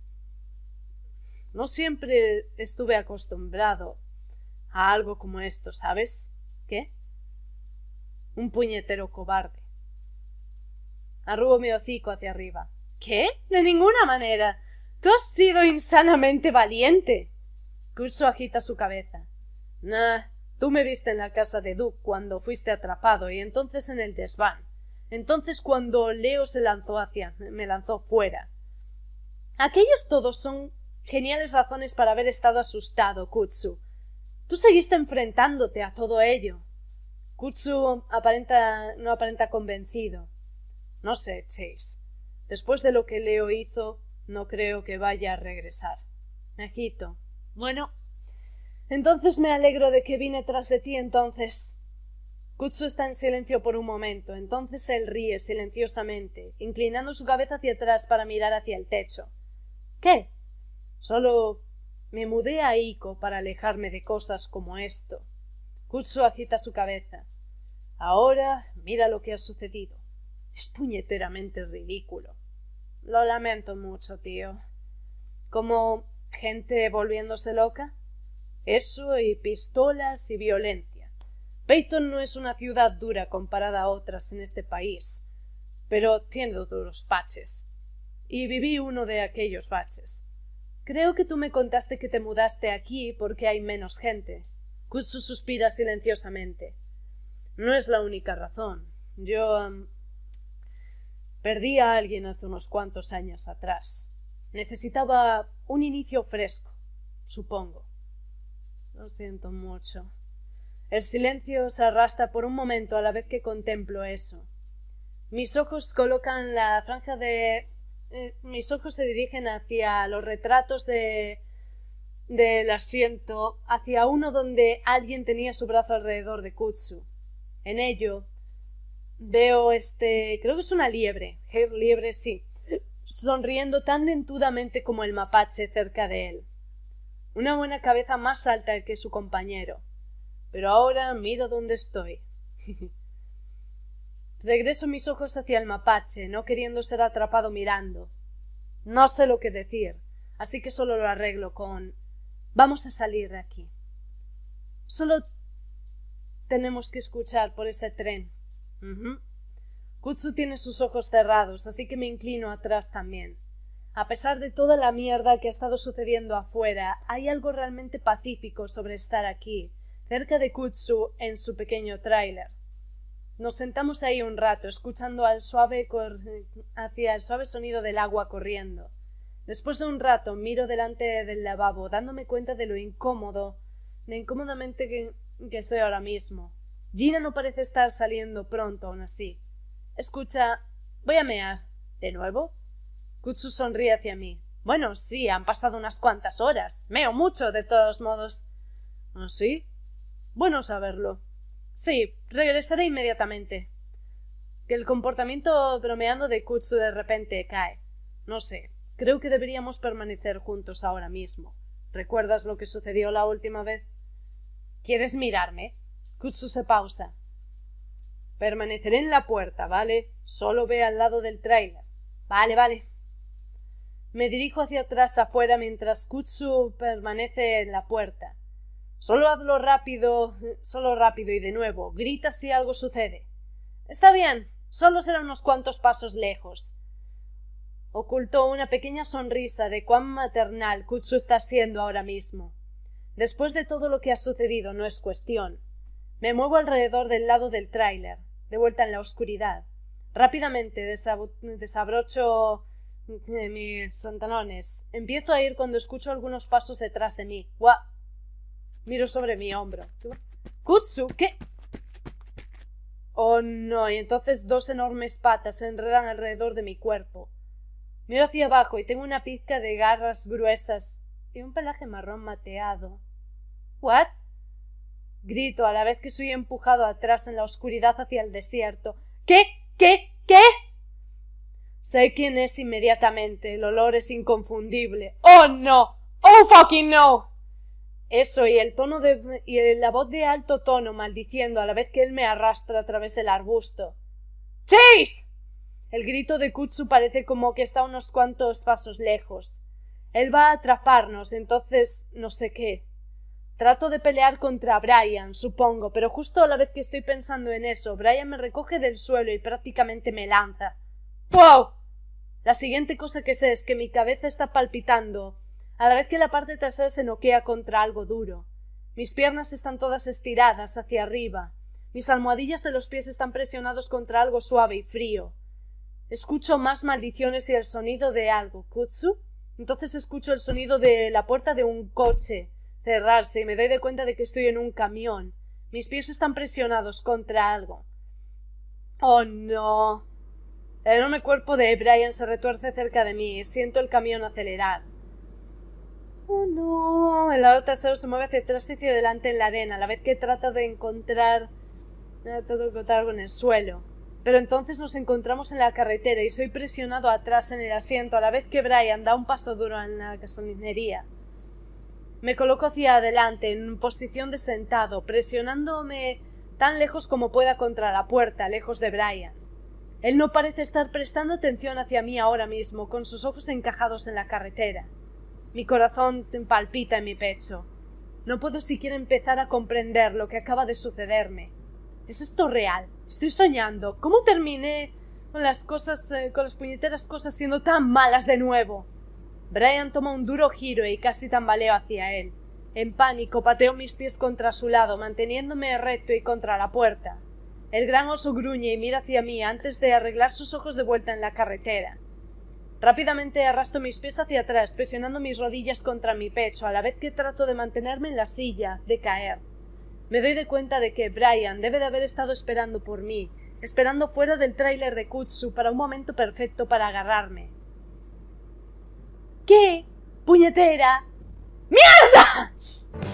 [SPEAKER 1] No siempre estuve acostumbrado a algo como esto, ¿sabes? ¿Qué? Un puñetero cobarde. Arrugo mi hocico hacia arriba. ¿Qué? De ninguna manera. Tú has sido insanamente valiente. Kutsu agita su cabeza. Nah, tú me viste en la casa de Duke cuando fuiste atrapado y entonces en el desván. Entonces cuando Leo me lanzó fuera. Aquellos todos son geniales razones para haber estado asustado, Kutsu. Tú seguiste enfrentándote a todo ello. Kutsu no aparenta convencido. No sé, Chase. Después de lo que Leo hizo, no creo que vaya a regresar. Me agito. Bueno, entonces me alegro de que vine tras de ti entonces. Kutsu está en silencio por un momento, entonces él ríe silenciosamente, inclinando su cabeza hacia atrás para mirar hacia el techo. ¿Qué? Solo me mudé a Iko para alejarme de cosas como esto. Kutsu agita su cabeza. Ahora mira lo que ha sucedido. Es puñeteramente ridículo. Lo lamento mucho, tío. ¿Como gente volviéndose loca? Eso y pistolas y violencia. Peyton no es una ciudad dura comparada a otras en este país, pero tiene duros baches. Y viví uno de aquellos baches. Creo que tú me contaste que te mudaste aquí porque hay menos gente. Kutsu suspira silenciosamente. No es la única razón. Yo perdí a alguien hace unos cuantos años atrás. Necesitaba un inicio fresco, supongo. Lo siento mucho. El silencio se arrastra por un momento a la vez que contemplo eso. Mis ojos colocan la franja de... mis ojos se dirigen hacia los retratos del asiento, hacia uno donde alguien tenía su brazo alrededor de Kutsu. En ello veo creo que es una liebre, liebre sí, sonriendo tan dentudamente como el mapache cerca de él. Una buena cabeza más alta que su compañero. Pero ahora miro dónde estoy. Regreso mis ojos hacia el mapache, no queriendo ser atrapado mirando. No sé lo que decir, así que solo lo arreglo con... Vamos a salir de aquí. Solo tenemos que escuchar por ese tren. Kutsu tiene sus ojos cerrados, así que me inclino atrás también. A pesar de toda la mierda que ha estado sucediendo afuera, hay algo realmente pacífico sobre estar aquí, cerca de Kutsu en su pequeño tráiler. Nos sentamos ahí un rato, escuchando hacia el suave sonido del agua corriendo. Después de un rato miro delante del lavabo, dándome cuenta de lo incómodamente que estoy ahora mismo. Gina no parece estar saliendo pronto aún así. Escucha, voy a mear. ¿De nuevo? Kutsu sonríe hacia mí. Bueno, sí, han pasado unas cuantas horas. Meo mucho, de todos modos. ¿Ah, sí? Bueno saberlo. Sí, regresaré inmediatamente. Que el comportamiento bromeando de Kutsu de repente cae. No sé, creo que deberíamos permanecer juntos ahora mismo. ¿Recuerdas lo que sucedió la última vez? ¿Quieres mirarme? Kutsu se pausa. Permaneceré en la puerta, ¿vale? Solo ve al lado del tráiler. Vale. Me dirijo hacia atrás afuera mientras Kutsu permanece en la puerta. Solo rápido y de nuevo, grita si algo sucede. Está bien, solo será unos cuantos pasos lejos. Ocultó una pequeña sonrisa de cuán maternal Kutsu está siendo ahora mismo. Después de todo lo que ha sucedido no es cuestión. Me muevo alrededor del lado del tráiler, de vuelta en la oscuridad. Rápidamente desabrocho mis pantalones. Empiezo a ir cuando escucho algunos pasos detrás de mí. ¡Guau! Miro sobre mi hombro. ¡Kutsu! ¿Qué? Oh no, y entonces dos enormes patas se enredan alrededor de mi cuerpo. Miro hacia abajo y tengo una pizca de garras gruesas y un pelaje marrón mateado. ¿What? Grito a la vez que soy empujado atrás en la oscuridad hacia el desierto. ¿Qué? Sé quién es inmediatamente. El olor es inconfundible. ¡Oh no! ¡Oh fucking no! Eso y la voz de alto tono maldiciendo a la vez que él me arrastra a través del arbusto. ¡Chase! El grito de Kutsu parece como que está a unos cuantos pasos lejos. Él va a atraparnos, entonces no sé qué. Trato de pelear contra Brian, supongo, pero justo a la vez que estoy pensando en eso, Brian me recoge del suelo y prácticamente me lanza. ¡Wow! La siguiente cosa que sé es que mi cabeza está palpitando, a la vez que la parte trasera se noquea contra algo duro. Mis piernas están todas estiradas hacia arriba. Mis almohadillas de los pies están presionados contra algo suave y frío. Escucho más maldiciones y el sonido de algo. ¿Kutsu? Entonces escucho el sonido de la puerta de un coche cerrarse y me doy de cuenta de que estoy en un camión. Mis pies están presionados contra algo. ¡Oh, no! El enorme cuerpo de Brian se retuerce cerca de mí y siento el camión acelerar. ¡Oh, no! El lado trasero se mueve hacia atrás y hacia adelante en la arena, a la vez que trata de encontrar algo en el suelo. Pero entonces nos encontramos en la carretera y soy presionado atrás en el asiento, a la vez que Brian da un paso duro en la gasolinería. Me coloco hacia adelante, en posición de sentado, presionándome tan lejos como pueda contra la puerta, lejos de Brian. Él no parece estar prestando atención hacia mí ahora mismo, con sus ojos encajados en la carretera. Mi corazón palpita en mi pecho. No puedo siquiera empezar a comprender lo que acaba de sucederme. ¿Es esto real? ¿Estoy soñando? ¿Cómo terminé con las puñeteras cosas siendo tan malas de nuevo? Brian toma un duro giro y casi tambaleo hacia él. En pánico pateo mis pies contra su lado, manteniéndome recto y contra la puerta. El gran oso gruñe y mira hacia mí antes de arreglar sus ojos de vuelta en la carretera. Rápidamente arrastro mis pies hacia atrás, presionando mis rodillas contra mi pecho, a la vez que trato de mantenerme en la silla, de caer. Me doy de cuenta de que Brian debe de haber estado esperando por mí, esperando fuera del tráiler de Kutsu para un momento perfecto para agarrarme. ¿Qué? ¡Puñetera! ¡Mierda!